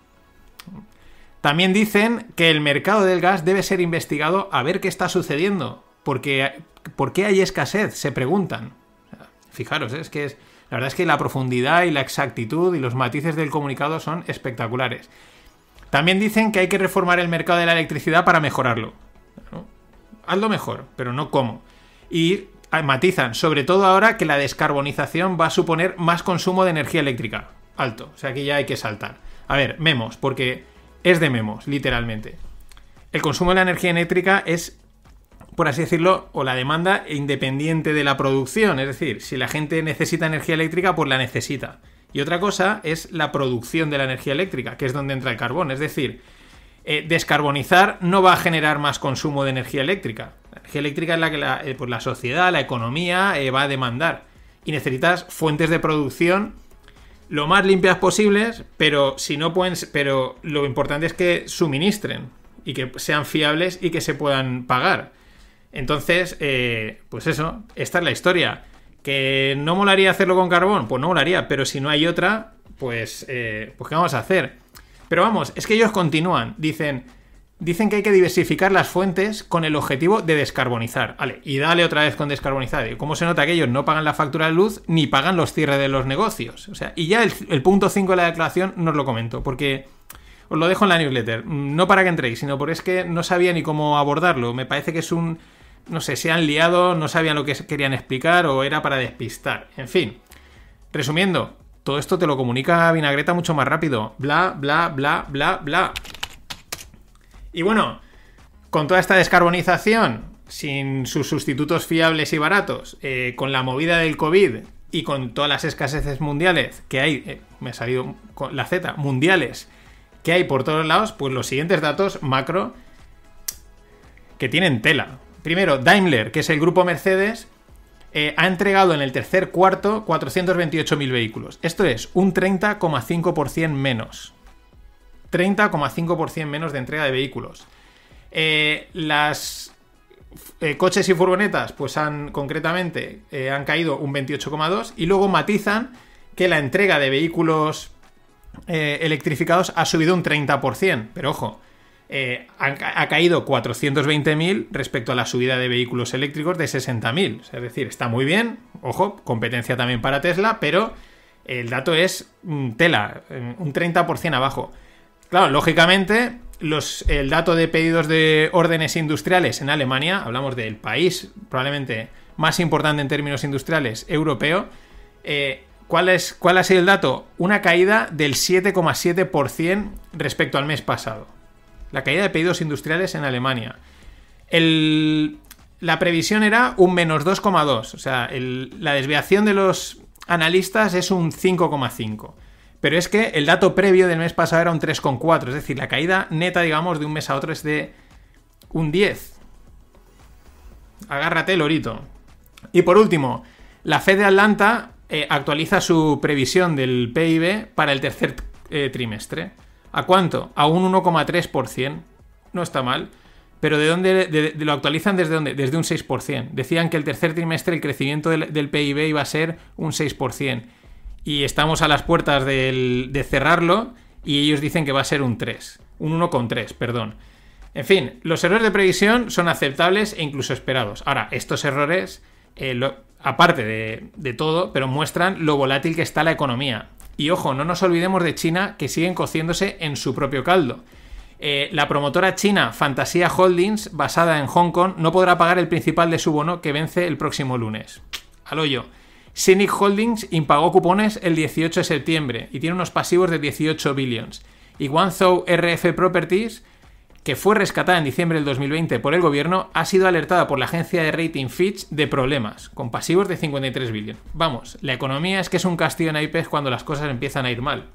También dicen que el mercado del gas debe ser investigado a ver qué está sucediendo. Porque, ¿por qué hay escasez? Se preguntan. Fijaros, es que es, la verdad es que la profundidad y la exactitud y los matices del comunicado son espectaculares. También dicen que hay que reformar el mercado de la electricidad para mejorarlo. ¿No? Hazlo mejor, pero no cómo. Y matizan, sobre todo ahora que la descarbonización va a suponer más consumo de energía eléctrica. Alto, o sea que ya hay que saltar. A ver, memos, porque es de memos, literalmente. El consumo de la energía eléctrica es, por así decirlo, o la demanda independiente de la producción. Es decir, si la gente necesita energía eléctrica, pues la necesita. Y otra cosa es la producción de la energía eléctrica, que es donde entra el carbón. Es decir, eh, descarbonizar no va a generar más consumo de energía eléctrica. La energía eléctrica es la que la, eh, pues la sociedad, la economía eh, va a demandar. Y necesitas fuentes de producción lo más limpias posibles, pero si no pueden, pero lo importante es que suministren y que sean fiables y que se puedan pagar. Entonces, eh, pues eso, esta es la historia. ¿Que no molaría hacerlo con carbón? Pues no molaría, pero si no hay otra, pues, eh, pues ¿qué vamos a hacer? Pero vamos, es que ellos continúan, dicen, dicen que hay que diversificar las fuentes con el objetivo de descarbonizar. Vale, y dale otra vez con descarbonizar. ¿Cómo se nota que ellos no pagan la factura de luz ni pagan los cierres de los negocios? O sea, y ya el, el punto cinco de la declaración no os lo comento, porque os lo dejo en la newsletter. No para que entréis, sino porque es que no sabía ni cómo abordarlo. Me parece que es un... No sé, se han liado, no sabían lo que querían explicar o era para despistar. En fin, resumiendo, todo esto te lo comunica Vinagreta mucho más rápido. Bla, bla, bla, bla, bla. Y bueno, con toda esta descarbonización, sin sus sustitutos fiables y baratos, eh, con la movida del COVID y con todas las escaseces mundiales que hay, eh, me ha salido con la Z, mundiales, que hay por todos lados, pues los siguientes datos macro que tienen tela. Primero, Daimler, que es el grupo Mercedes, eh, ha entregado en el tercer cuarto cuatrocientos veintiocho mil vehículos. Esto es un treinta coma cinco por ciento menos. treinta coma cinco por ciento menos de entrega de vehículos. Eh, las eh, coches y furgonetas, pues han, concretamente, eh, han caído un veintiocho coma dos por ciento y luego matizan que la entrega de vehículos eh, electrificados ha subido un treinta por ciento. Pero ojo, Eh, ha, ha caído cuatrocientos veinte mil respecto a la subida de vehículos eléctricos de sesenta mil. O sea, es decir, está muy bien, ojo, competencia también para Tesla, pero el dato es mm, tela, un treinta por ciento abajo. Claro, lógicamente, los, el dato de pedidos de órdenes industriales en Alemania, hablamos del país probablemente más importante en términos industriales europeo, eh, ¿cuál, es, ¿cuál ha sido el dato? Una caída del siete coma siete por ciento respecto al mes pasado. La caída de pedidos industriales en Alemania. El, la previsión era un menos dos coma dos. O sea, el, la desviación de los analistas es un cinco coma cinco. Pero es que el dato previo del mes pasado era un tres coma cuatro. Es decir, la caída neta, digamos, de un mes a otro es de un diez. Agárrate, lorito. Y por último, la Fed de Atlanta eh, actualiza su previsión del P I B para el tercer eh, trimestre. ¿A cuánto? A un uno coma tres por ciento. No está mal. Pero ¿de dónde de, de, lo actualizan desde dónde? Desde un seis por ciento. Decían que el tercer trimestre el crecimiento del, del P I B iba a ser un seis por ciento. Y estamos a las puertas del, de cerrarlo y ellos dicen que va a ser un tres. Un uno coma tres, perdón. En fin, los errores de previsión son aceptables e incluso esperados. Ahora, estos errores, eh, lo, aparte de, de todo, pero muestran lo volátil que está la economía. Y ojo, no nos olvidemos de China, que siguen cociéndose en su propio caldo. Eh, la promotora china Fantasia Holdings, basada en Hong Kong, no podrá pagar el principal de su bono que vence el próximo lunes. Al hoyo. Scenic Holdings impagó cupones el dieciocho de septiembre y tiene unos pasivos de dieciocho billones. Y Guangzhou R F Properties, que fue rescatada en diciembre del dos mil veinte por el gobierno, ha sido alertada por la agencia de rating Fitch de problemas, con pasivos de cincuenta y tres billones. Vamos, la economía es que es un castillo en naipes cuando las cosas empiezan a ir mal.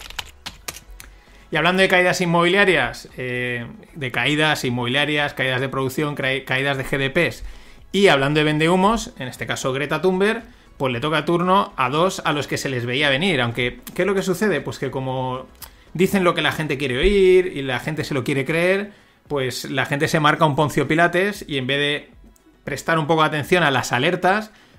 Y hablando de caídas inmobiliarias, eh, de caídas inmobiliarias, caídas de producción, caídas de G D Ps, y hablando de vendehumos, en este caso Greta Thunberg, pues le toca turno a dos a los que se les veía venir. Aunque, ¿qué es lo que sucede? Pues que como dicen lo que la gente quiere oír y la gente se lo quiere creer, pues la gente se marca un Poncio Pilates y en vez de prestar un poco de atención a las alertas,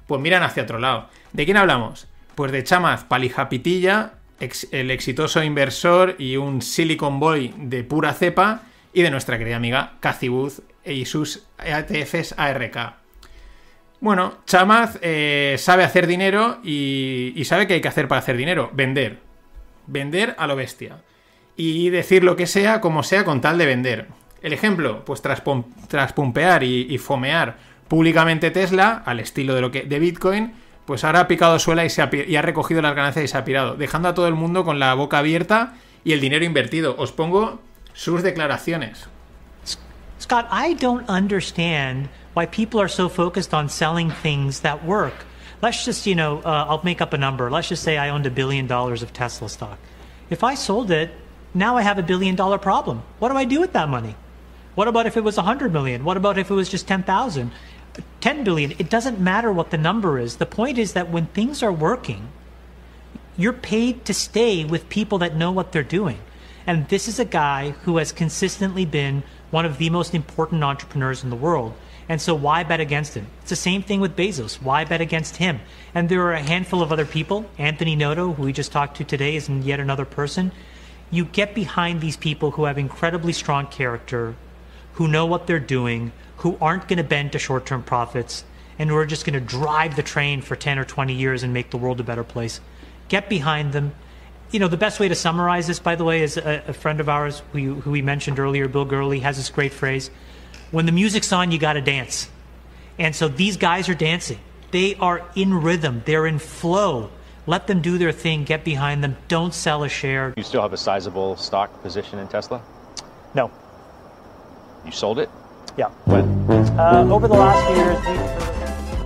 pues miran hacia otro lado. ¿De quién hablamos? Pues de Chamath Palihapitiya, ex, el exitoso inversor y un Silicon Boy de pura cepa, y de nuestra querida amiga Cathie Wood y sus E T Fs A R K. Bueno, Chamath eh, sabe hacer dinero y, y sabe qué hay que hacer para hacer dinero. Vender. Vender a lo bestia. Y decir lo que sea, como sea, con tal de vender. El ejemplo, pues tras, pom tras pumpear y, y fomear públicamente Tesla, al estilo de, lo que, de Bitcoin, pues ahora ha picado suela y, se ha, y ha recogido las ganancias y se ha pirado, dejando a todo el mundo con la boca abierta y el dinero invertido. Os pongo sus declaraciones. Scott, I don't understand why people are so focused on selling things that work. Let's just, you know, uh, I'll make up a number. Let's just say I owned a billion dollars of Tesla stock. If I sold it, now I have a billion dollar problem. What do I do with that money? What about if it was one hundred million? What about if it was just ten thousand? ten billion? It doesn't matter what the number is. The point is that when things are working, you're paid to stay with people that know what they're doing. And this is a guy who has consistently been one of the most important entrepreneurs in the world. And so why bet against him? It's the same thing with Bezos. Why bet against him? And there are a handful of other people. Anthony Noto, who we just talked to today, is yet another person. You get behind these people who have incredibly strong character, who know what they're doing, who aren't going to bend to short-term profits, and who are just going to drive the train for ten or twenty years and make the world a better place. Get behind them. You know, the best way to summarize this, by the way, is a, a friend of ours who, who we mentioned earlier, Bill Gurley, has this great phrase: when the music's on, you got to dance. And so these guys are dancing. They are in rhythm. They're in flow. Let them do their thing. Get behind them. Don't sell a share. You still have a sizable stock position in Tesla? No. You sold it? Yeah. When? Uh, over the last few years, we've...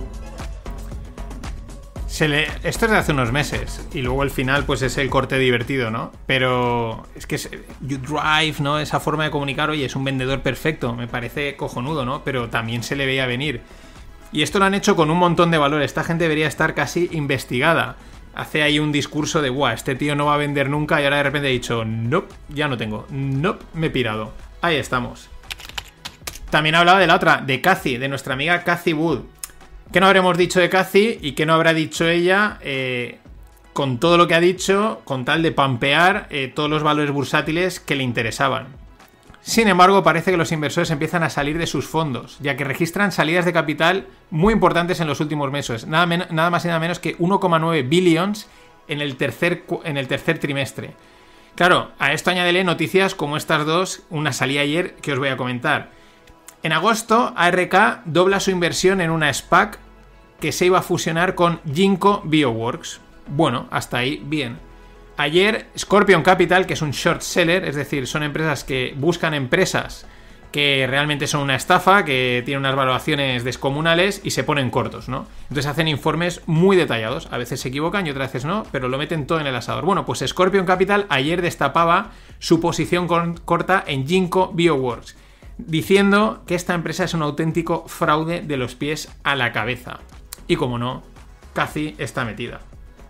Se le... Esto es de hace unos meses y luego el final pues es el corte divertido, ¿no? Pero es que es... You Drive, ¿no? Esa forma de comunicar, oye, es un vendedor perfecto, me parece cojonudo, ¿no? Pero también se le veía venir. Y esto lo han hecho con un montón de valor. Esta gente debería estar casi investigada. Hace ahí un discurso de, guau, este tío no va a vender nunca, y ahora de repente ha dicho, nope, ya no tengo, nope, me he pirado. Ahí estamos. También hablaba de la otra, de Cathie, de nuestra amiga Cathie Wood. ¿Qué no habremos dicho de Cathie y qué no habrá dicho ella eh, con todo lo que ha dicho, con tal de pampear eh, todos los valores bursátiles que le interesaban? Sin embargo, parece que los inversores empiezan a salir de sus fondos, ya que registran salidas de capital muy importantes en los últimos meses, nada, nada más y nada menos que uno coma nueve billions en el, tercer, en el tercer trimestre. Claro, a esto añádele noticias como estas dos, una salía ayer que os voy a comentar. En agosto, A R K dobla su inversión en una SPAC que se iba a fusionar con Ginkgo Bioworks. Bueno, hasta ahí bien. Ayer, Scorpion Capital, que es un short seller, es decir, son empresas que buscan empresas que realmente son una estafa, que tienen unas valoraciones descomunales y se ponen cortos, ¿no? Entonces hacen informes muy detallados. A veces se equivocan y otras veces no, pero lo meten todo en el asador. Bueno, pues Scorpion Capital ayer destapaba su posición con, corta en Ginkgo Bioworks, diciendo que esta empresa es un auténtico fraude de los pies a la cabeza. Y como no, Cathie está metida.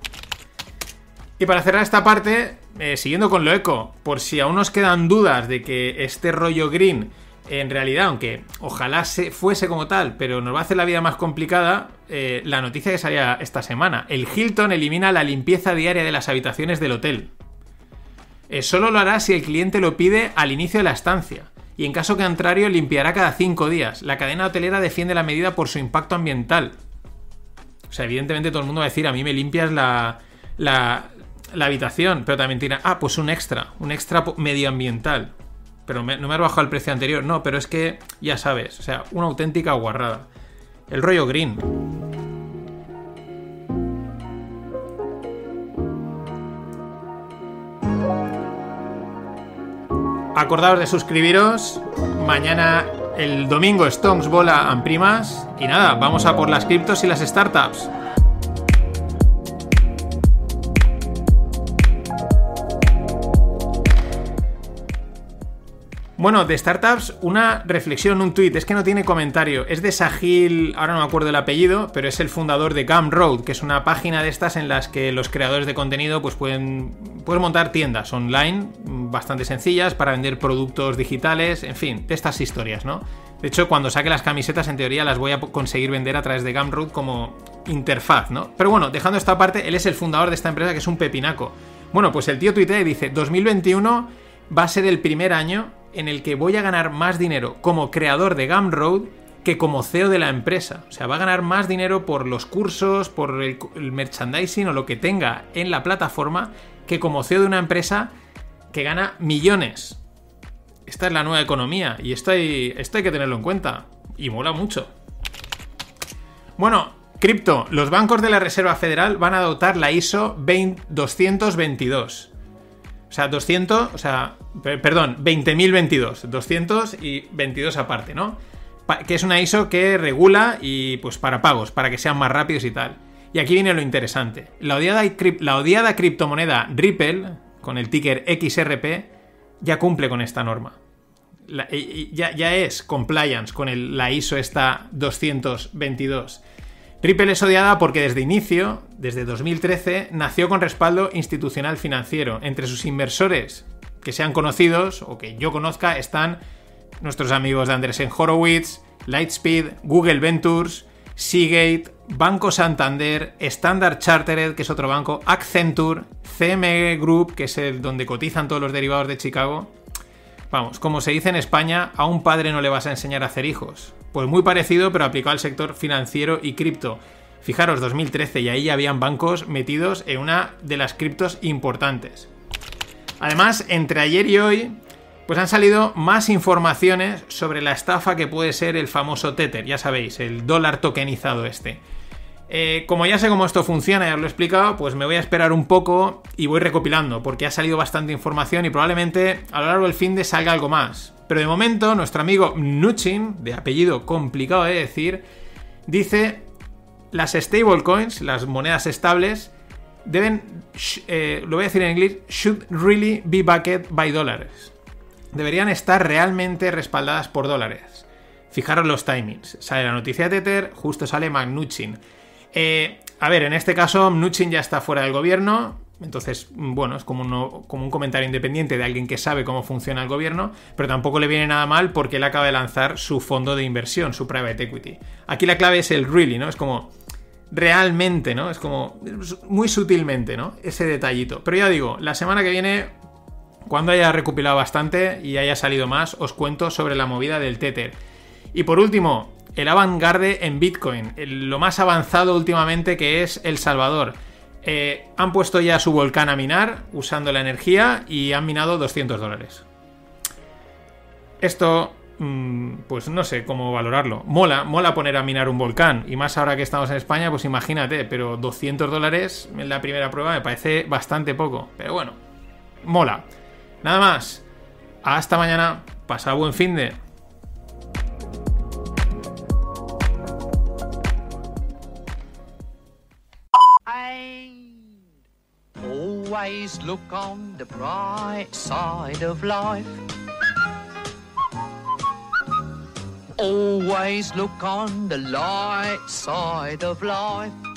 Y para cerrar esta parte, eh, siguiendo con lo eco, por si aún nos quedan dudas de que este rollo green, en realidad, aunque ojalá se fuese como tal, pero nos va a hacer la vida más complicada, eh, la noticia que salía esta semana: el Hilton elimina la limpieza diaria de las habitaciones del hotel. Eh, solo lo hará si el cliente lo pide al inicio de la estancia. Y en caso contrario limpiará cada cinco días. La cadena hotelera defiende la medida por su impacto ambiental. O sea, evidentemente todo el mundo va a decir, a mí me limpias la, la, la habitación, pero también tiene, ah, pues un extra, un extra medioambiental. Pero me, no me has bajado el precio anterior. No, pero es que, ya sabes, o sea, una auténtica guarrada. El rollo green. Acordaos de suscribiros. Mañana, el domingo, Stonks, Bola and Primas. Y nada, vamos a por las criptos y las startups. Bueno, de startups, una reflexión, un tuit, es que no tiene comentario. Es de Sahil, ahora no me acuerdo el apellido, pero es el fundador de Gumroad, que es una página de estas en las que los creadores de contenido pues pueden, pueden montar tiendas online bastante sencillas para vender productos digitales, en fin, de estas historias, ¿no? De hecho, cuando saque las camisetas, en teoría las voy a conseguir vender a través de Gumroad como interfaz, ¿no? Pero bueno, dejando esta parte, él es el fundador de esta empresa, que es un pepinaco. Bueno, pues el tío tuitea y dice, dos mil veintiuno va a ser el primer año en el que voy a ganar más dinero como creador de Gumroad que como C E O de la empresa. O sea, va a ganar más dinero por los cursos, por el, el merchandising o lo que tenga en la plataforma que como C E O de una empresa que gana millones. Esta es la nueva economía y esto hay, esto hay que tenerlo en cuenta. Y mola mucho. Bueno, cripto. Los bancos de la Reserva Federal van a adoptar la I S O doscientos veintidós. O sea, doscientos, o sea, perdón, veinte mil veintidós, doscientos y veintidós aparte, ¿no? Pa- que es una I S O que regula y pues para pagos, para que sean más rápidos y tal. Y aquí viene lo interesante. La odiada, la odiada criptomoneda Ripple, con el ticker X R P, ya cumple con esta norma. La, y, ya, ya es compliance con el, la I S O esta doscientos veintidós. Ripple es odiada porque desde inicio, desde dos mil trece, nació con respaldo institucional financiero. Entre sus inversores que sean conocidos o que yo conozca están nuestros amigos de Andreessen Horowitz, Lightspeed, Google Ventures, Seagate, Banco Santander, Standard Chartered, que es otro banco, Accenture, C M E Group, que es el donde cotizan todos los derivados de Chicago. Vamos, como se dice en España, a un padre no le vas a enseñar a hacer hijos. Pues muy parecido, pero aplicado al sector financiero y cripto. Fijaros, dos mil trece, y ahí ya habían bancos metidos en una de las criptos importantes. Además, entre ayer y hoy, pues han salido más informaciones sobre la estafa que puede ser el famoso Tether, ya sabéis, el dólar tokenizado este. Eh, como ya sé cómo esto funciona, ya os lo he explicado, pues me voy a esperar un poco y voy recopilando, porque ha salido bastante información y probablemente a lo largo del fin de salga algo más. Pero de momento, nuestro amigo Mnuchin, de apellido complicado de decir, dice: las stablecoins, las monedas estables, deben, eh, lo voy a decir en inglés, should really be backed by dollars. Deberían estar realmente respaldadas por dólares. Fijaros los timings. Sale la noticia de Tether, justo sale Mnuchin. Eh, a ver, en este caso Mnuchin ya está fuera del gobierno, entonces, bueno, es como, uno, como un comentario independiente de alguien que sabe cómo funciona el gobierno, pero tampoco le viene nada mal porque él acaba de lanzar su fondo de inversión, su private equity. Aquí la clave es el really, ¿no? Es como realmente, ¿no? Es como muy sutilmente, ¿no? Ese detallito. Pero ya digo, la semana que viene, cuando haya recopilado bastante y haya salido más, os cuento sobre la movida del Tether. Y por último, el avant-garde en Bitcoin, el, lo más avanzado últimamente, que es El Salvador. Eh, han puesto ya su volcán a minar usando la energía y han minado doscientos dólares. Esto, mmm, pues no sé cómo valorarlo. Mola, mola poner a minar un volcán, y más ahora que estamos en España, pues imagínate, pero doscientos dólares en la primera prueba me parece bastante poco. Pero bueno, mola. Nada más. Hasta mañana. Pasad buen finde. Always look on the bright side of life. Always look on the light side of life.